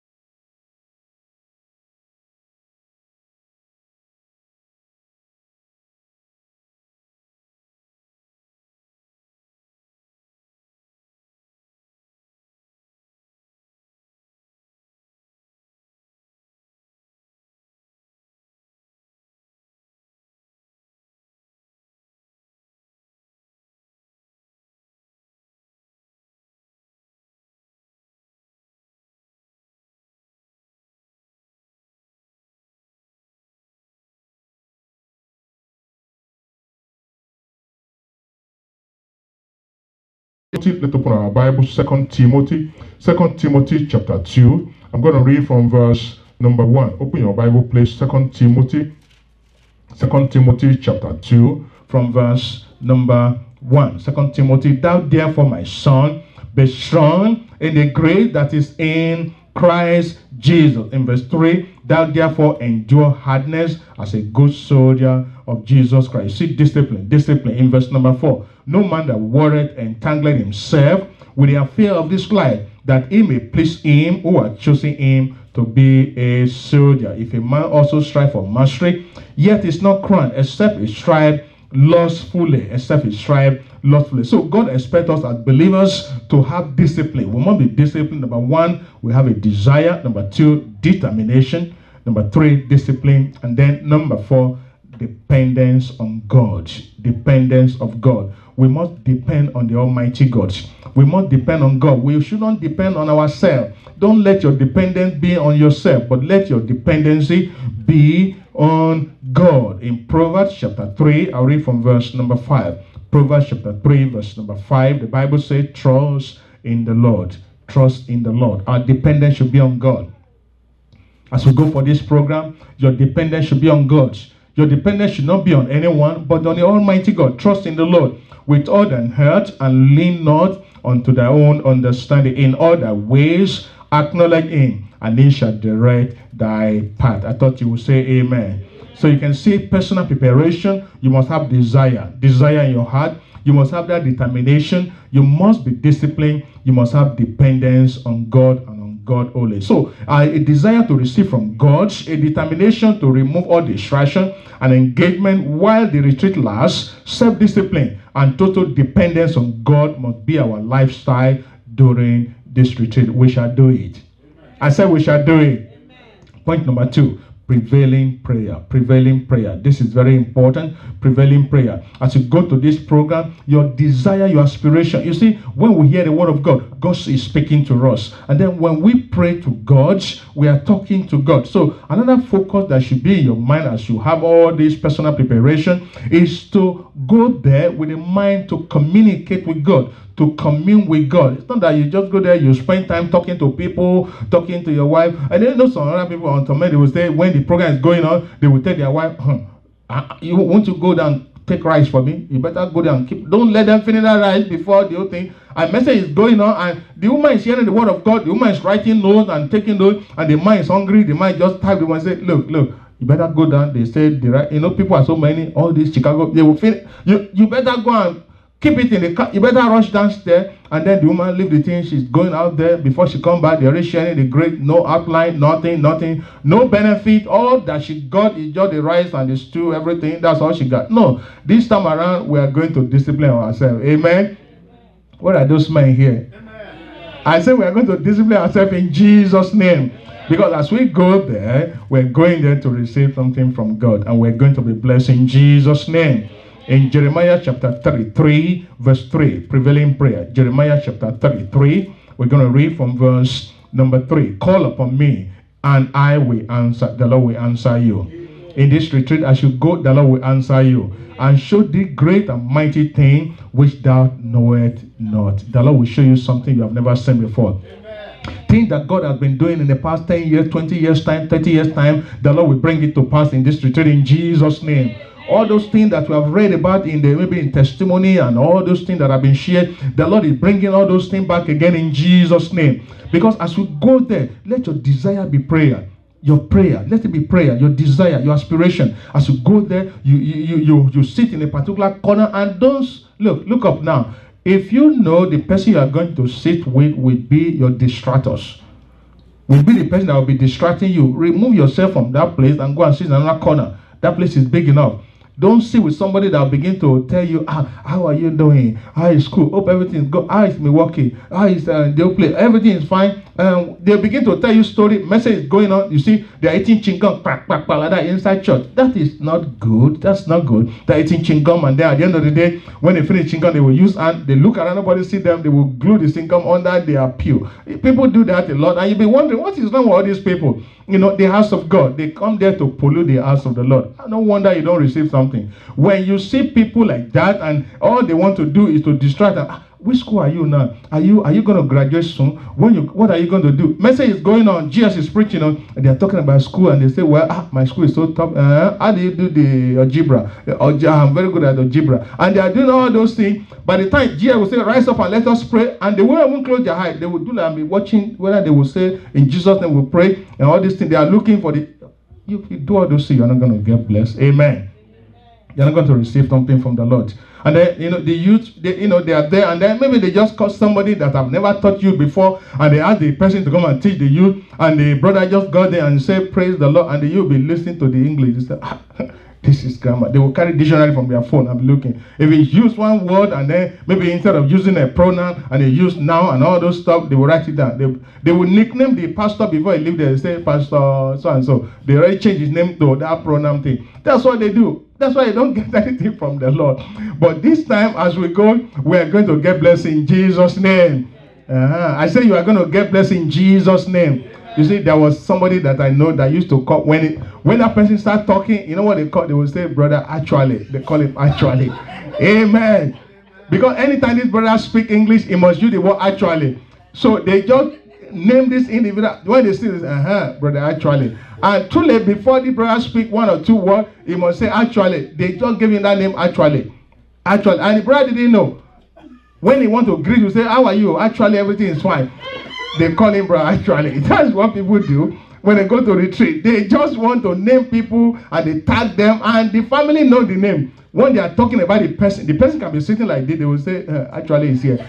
let's open our Bible, Second Timothy, Second Timothy chapter two. I'm going to read from verse number one. Open your Bible, please. Second Timothy, Second Timothy chapter two, from verse number one. Second Timothy, thou therefore, my son, be strong in the grace that is in Christ Jesus. In verse three, thou therefore endure hardness as a good soldier of Jesus Christ. See, discipline, discipline. In verse number four, no man that worrieth entangled himself with the affair of this life, that he may please him who hath chosen him to be a soldier. If a man also strive for mastery, yet is not crowned, except he strive lustfully, except he strive lustfully. So God expects us as believers to have discipline. We must be disciplined. Number one, we have a desire. Number two, determination. Number three, discipline. And then number four, dependence on God. Dependence of God. We must depend on the Almighty God. We must depend on God. We should not depend on ourselves. Don't let your dependence be on yourself, but let your dependency be on God. In Proverbs chapter three, I'll read from verse number five. Proverbs chapter three, verse number five, the Bible says, trust in the Lord. Trust in the Lord. Our dependence should be on God. As we go for this program, your dependence should be on God. Your dependence should not be on anyone, but on the Almighty God. Trust in the Lord with all thine heart, and lean not unto thy own understanding. In all thy ways acknowledge him, and he shall direct thy path. I thought you would say amen. So you can see personal preparation. You must have desire. Desire in your heart. You must have that determination. You must be disciplined. You must have dependence on God and on God only. So uh, a desire to receive from God, a determination to remove all distraction and engagement while the retreat lasts, self-discipline and total dependence on God must be our lifestyle during this retreat. We shall do it. Amen. I said we shall do it. Amen. Point number two. Prevailing prayer. Prevailing prayer. This is very important. Prevailing prayer. As you go to this program, your desire, your aspiration. You see, when we hear the word of God, God is speaking to us. And then when we pray to God, we are talking to God. So another focus that should be in your mind as you have all this personal preparation is to go there with a mind to communicate with God, to commune with God. It's not that you just go there, you spend time talking to people, talking to your wife. And then you know some other people on Tomorrow, they will say, when the program is going on, they will tell their wife, hmm, you want to go down, take rice for me? You better go down. Keep, don't let them finish that rice before the whole thing. A message is going on, and the woman is hearing the word of God. The woman is writing notes and taking notes, and the man is hungry. The man just type the one and say, look, look, you better go down. They say, the right, you know, people are so many, all these Chicago, they will finish. You, you better go and keep it in the car. You better rush downstairs, and then the woman leave the thing. She's going out there. Before she come back, they're already sharing the great, no outline, nothing, nothing, no benefit. All that she got is just the rice and the stew, everything. That's all she got. No, this time around, we are going to discipline ourselves. Amen? Amen. What are those men here? Amen. I say we are going to discipline ourselves in Jesus' name. Because as we go there, we're going there to receive something from God, and we're going to be blessed in Jesus' name. In Jeremiah chapter thirty-three, verse three, prevailing prayer. Jeremiah chapter thirty-three We're going to read from verse number three. Call upon me, and I will answer. The Lord will answer you. In this retreat, as you go, the Lord will answer you and show thee great and mighty thing which thou knowest not. The Lord will show you something you have never seen before. Things that God has been doing in the past ten years, twenty years time, thirty years time, the Lord will bring it to pass in this retreat in Jesus' name. All those things that we have read about in the maybe in testimony and all those things that have been shared, the Lord is bringing all those things back again in Jesus' name. Because as we go there, let your desire be prayer. Your prayer, let it be prayer, your desire, your aspiration. As you go there, you you you you sit in a particular corner and don't look, look up now. If you know the person you are going to sit with will be your distractors, will be the person that will be distracting you, remove yourself from that place and go and sit in another corner. That place is big enough. Don't sit with somebody that will begin to tell you, ah, how are you doing? How is school? Hope everything is good. How is Milwaukee? How is uh, the place? Everything is fine. Um, they'll begin to tell you story. Message is going on. You see, they're eating chingum, like that inside church. That is not good. That's not good. They're eating chingum, and then at the end of the day, when they finish chingum, they will use and they look around, nobody see them. They will glue the chingum under their pew. People do that a lot, and you'll be wondering, what is wrong with all these people? You know, the house of God, they come there to pollute the house of the Lord. No wonder you don't receive something. When you see people like that and all they want to do is to distract them, ah, which school are you now? Are you are you going to graduate soon? When you, what are you going to do? Message is going on, G S is preaching on, and they're talking about school, and they say, well, ah, my school is so tough. Uh, how do you do the algebra? Uh, I'm very good at algebra. And they are doing all those things. By the time G S will say, rise up and let us pray, and they won't even close their eyes. They will do that and be watching whether they will say, in Jesus' name we pray, and all these things. They are looking for the, you, you do all those things, you're not going to get blessed. Amen. You're not going to receive something from the Lord. And then, you know, the youth, they, you know, they are there, and then maybe they just call somebody that have never taught you before, and they ask the person to come and teach the youth, and the brother just got there and say, praise the Lord, and the youth will be listening to the English. They say, ah, this is grammar. They will carry dictionary from their phone and be looking. If they use one word, and then maybe instead of using a pronoun, and they use now and all those stuff, they will write it down. They, they will nickname the pastor before he leave there. They say, Pastor so-and-so. They already change his name to that pronoun thing. That's what they do. That's why you don't get anything from the Lord. But this time, as we go, we are going to get blessed in Jesus' name. Uh-huh. I say you are going to get blessed in Jesus' name. You see, there was somebody that I know that used to call, when it, when that person start talking, you know what they call? They will say, brother, actually. They call him actually. Amen. Because anytime this brother speak English, he must use the word actually. So they just name this individual. When they see this, uh-huh, brother, actually. And too late, before the brother speak one or two words, he must say, actually. They just give him that name, actually. Actually. And the brother didn't know. When he want to greet you, say, how are you? Actually, everything is fine. They call him brother, actually. That's what people do when they go to retreat. They just want to name people and they tag them, and the family know the name. When they are talking about the person, the person can be sitting like this, they will say, uh, actually, he's here.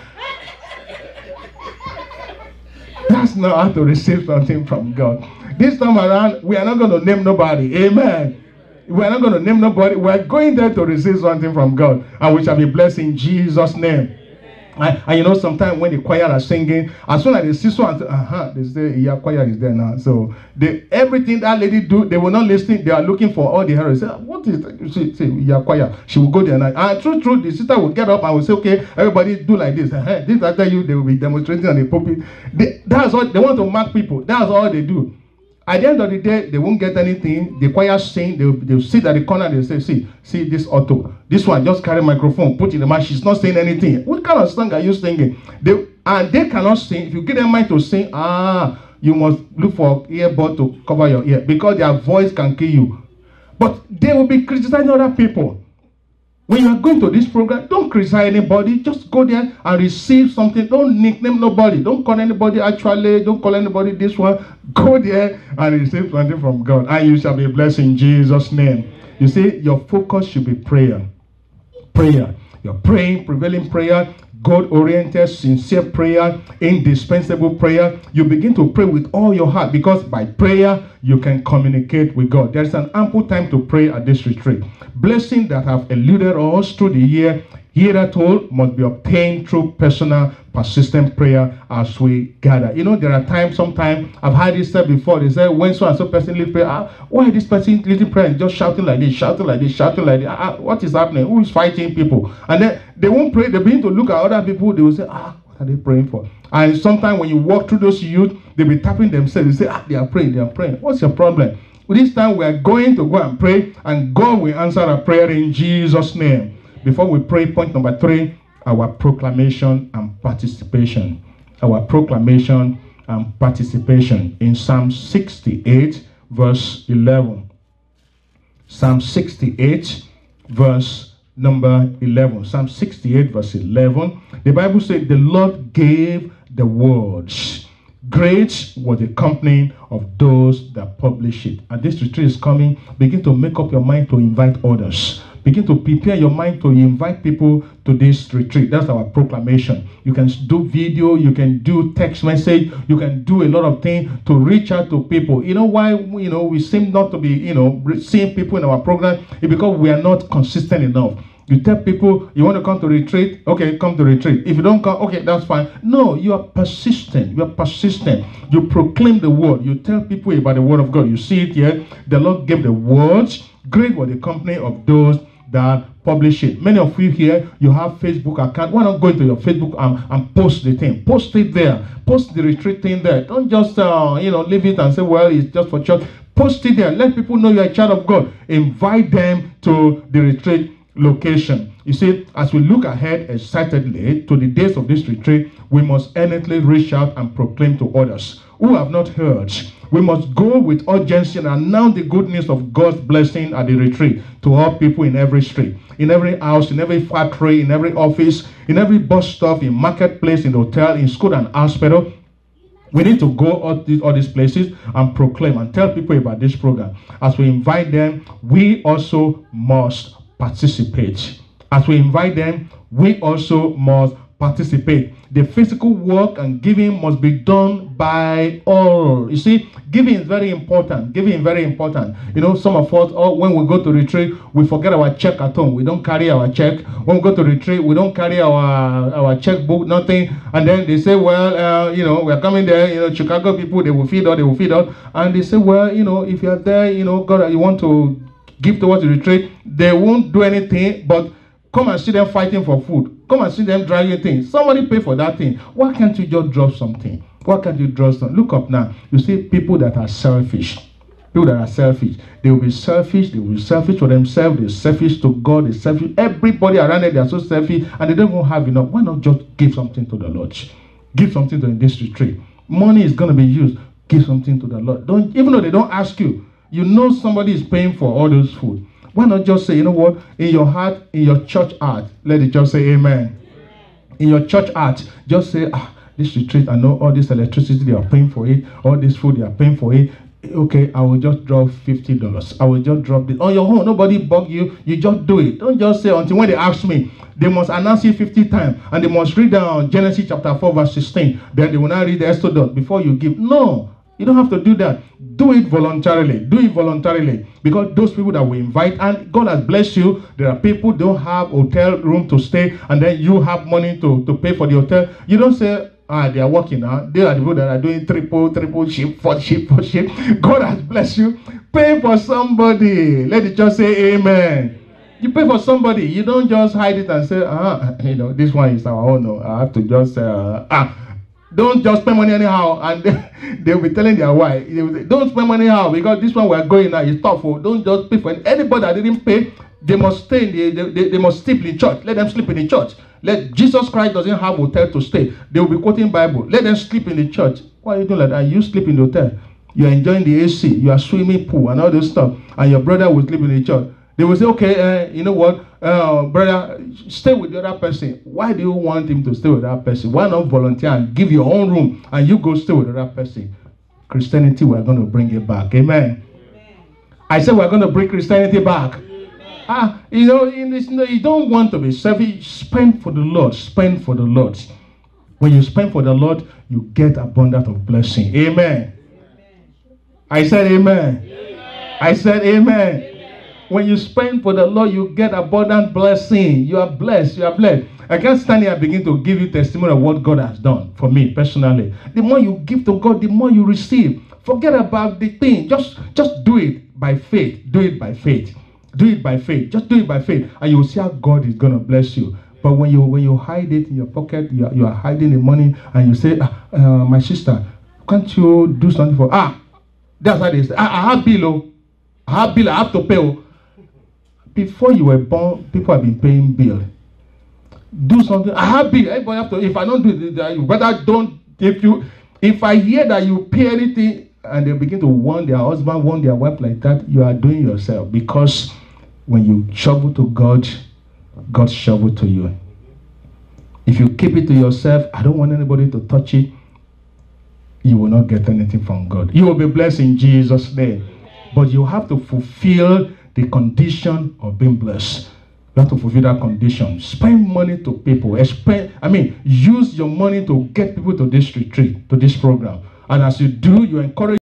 That's not how to receive something from God. This time around, we are not going to name nobody. Amen. We are not going to name nobody. We are going there to receive something from God, and we shall be blessed in Jesus' name. And, and you know, sometimes when the choir are singing, as soon as they see so and say, uh-huh, they say, yeah, choir is there now. So they, everything that lady do, they will not listen. They are looking for all the heroes. Say, what is that? She say, yeah, choir. She will go there now. And true, true, the sister will get up and will say, okay, everybody do like this. Uh-huh. This I tell you, they will be demonstrating on the pulpit. They, that's what they want to mark people. That's all they do. At the end of the day, they won't get anything. The choir sing, they'll, they'll sit at the corner, they'll say, see, see this auto. This one, just carry microphone, put in the mouth. She's not saying anything. What kind of song are you singing? They, and they cannot sing. If you give them mind to sing, ah, you must look for earbud to cover your ear, because their voice can kill you. But they will be criticizing other people. When you are going to this program, don't criticize anybody. Just go there and receive something. Don't nickname nobody. Don't call anybody actually. Don't call anybody this one. Go there and receive something from God, and you shall be blessed in Jesus' name. You see, your focus should be prayer. Prayer. You're praying, prevailing prayer, God-oriented, sincere prayer, indispensable prayer. You begin to pray with all your heart, because by prayer, you can communicate with God. There's an ample time to pray at this retreat. Blessings that have eluded us through the year, hitherto, must be obtained through personal, persistent prayer as we gather. You know, there are times, sometimes, I've heard this said before, they say, when so and so person lead prayer, ah, why this person leading prayer and just shouting like this, shouting like this, shouting like this, ah, what is happening? Who is fighting people? And then they won't pray, they begin to look at other people, they will say, ah, What are they praying for? And sometimes when you walk through those youth, they'll be tapping themselves. They say, ah, they are praying, they are praying. What's your problem? Well, this time we are going to go and pray, and God will answer our prayer in Jesus' name. Before we pray, point number three, our proclamation and participation. Our proclamation and participation in Psalm sixty-eight, verse eleven. Psalm sixty-eight, verse number eleven. Psalm sixty-eight, verse eleven. The Bible said, the Lord gave the words. Great was the company of those that publish it. And this retreat is coming. Begin to make up your mind to invite others. Begin to prepare your mind to invite people to this retreat. That's our proclamation. You can do video, you can do text message, you can do a lot of things to reach out to people. You know why you know we seem not to be, you know, seeing people in our program? It's because we are not consistent enough. You tell people you want to come to retreat, okay, come to retreat. If you don't come, okay, that's fine. No, you are persistent. You are persistent. You proclaim the word. You tell people about the word of God. You see it here. The Lord gave the words. Great was the company of those that publish it. Many of you here, you have Facebook account. Why not go into your Facebook and, and post the thing? Post it there. Post the retreat thing there. Don't just uh, you know leave it and say, well, it's just for church. Post it there. Let people know you're a child of God. Invite them to the retreat location. You see, as we look ahead excitedly to the days of this retreat, we must earnestly reach out and proclaim to others who have not heard. We must go with urgency and announce the good news of God's blessing at the retreat to all people in every street, in every house, in every factory, in every office, in every bus stop, in marketplace, in hotel, in school and hospital. We need to go all these, all these places and proclaim and tell people about this program. As we invite them, we also must participate. As we invite them, we also must participate. The physical work and giving must be done by all. You see, giving is very important. Giving is very important. You know, some of us, oh, when we go to retreat, we forget our check at home. We don't carry our check. When we go to retreat, we don't carry our our checkbook, nothing. And then they say, well, uh, you know, we're coming there. You know, Chicago people, they will feed us, they will feed us. And they say, well, you know, if you're there, you know, God, you want to give towards the retreat, they won't do anything, but come and see them fighting for food. Come and see them dragging things. Somebody pay for that thing. Why can't you just drop something? Why can't you drop something? Look up now. You see people that are selfish. People that are selfish. They will be selfish. They will be selfish for themselves. They're selfish to God. They're selfish. Everybody around them, they are so selfish and they don't even have enough. Why not just give something to the Lord? Give something to this retreat. Money is going to be used. Give something to the Lord. Don't, even though they don't ask you, you know somebody is paying for all those food. Why not just say, you know what, in your heart, in your church heart, let it just say amen. Amen. In your church heart, just say, ah, this retreat, I know all this electricity, they are paying for it, all this food, they are paying for it. Okay, I will just drop fifty dollars. I will just drop it. On your own, nobody bug you, you just do it. Don't just say, until when they ask me, they must announce it fifty times, and they must read down Genesis chapter four, verse sixteen. Then they will not read the Exodus before you give. No. You don't have to do that. Do it voluntarily. Do it voluntarily. Because those people that we invite, and God has blessed you, there are people who don't have hotel room to stay, and then you have money to, to pay for the hotel. You don't say, ah, they are working now. They are the people that are doing triple, triple ship, four ship, four ship. God has blessed you. Pay for somebody. Let it just say amen. You pay for somebody. You don't just hide it and say, ah, you know, this one is our own. No, I have to just, uh, ah. Don't just spend money anyhow, and they, they'll be telling their wife, they will say, don't spend money anyhow, because this one we're going now is tough. Don't just pay for it. Anybody that didn't pay, they must stay in the, they, they must sleep in the church. Let them sleep in the church. Let Jesus Christ doesn't have hotel to stay. They will be quoting Bible. Let them sleep in the church. Why are you doing like that? You sleep in the hotel. You are enjoying the A C. You are swimming pool and all this stuff. And your brother will sleep in the church. They will say, okay, uh, you know what, uh, brother, stay with the other person. Why do you want him to stay with that person? Why not volunteer and give your own room and you go stay with the other person? Christianity, we're going to bring it back. Amen. Amen. I said we're going to bring Christianity back. Amen. Ah, you know, in this, you know, you don't want to be selfish. Spend for the Lord. Spend for the Lord. When you spend for the Lord, you get abundance of blessing. Amen. Amen. I said amen. Amen. I said amen. Amen. When you spend for the Lord, you get abundant blessing. You are blessed. You are blessed. I can't stand here and begin to give you testimony of what God has done for me personally. The more you give to God, the more you receive. Forget about the thing. Just, just do it by faith. Do it by faith. Do it by faith. Just do it by faith. And you will see how God is going to bless you. But when you when you hide it in your pocket, you are, you are hiding the money, and you say, ah, uh, my sister, can't you do something for? Ah, that's how they say. I, I have bill, oh. I have bill. I have to pay. Oh. Before you were born, people have been paying bill. Do something. I have bill. Everybody have to. If I don't do it, you better don't. If you, if I hear that you pay anything, and they begin to warn their husband, warn their wife like that, you are doing yourself. Because when you shovel to God, God shovel to you. If you keep it to yourself, I don't want anybody to touch it, you will not get anything from God. You will be blessed in Jesus' name. But you have to fulfill the condition of being blessed. You have to fulfill that condition. Spend money to people. Spend, I mean, use your money to get people to this retreat, to this program. And as you do, you encourage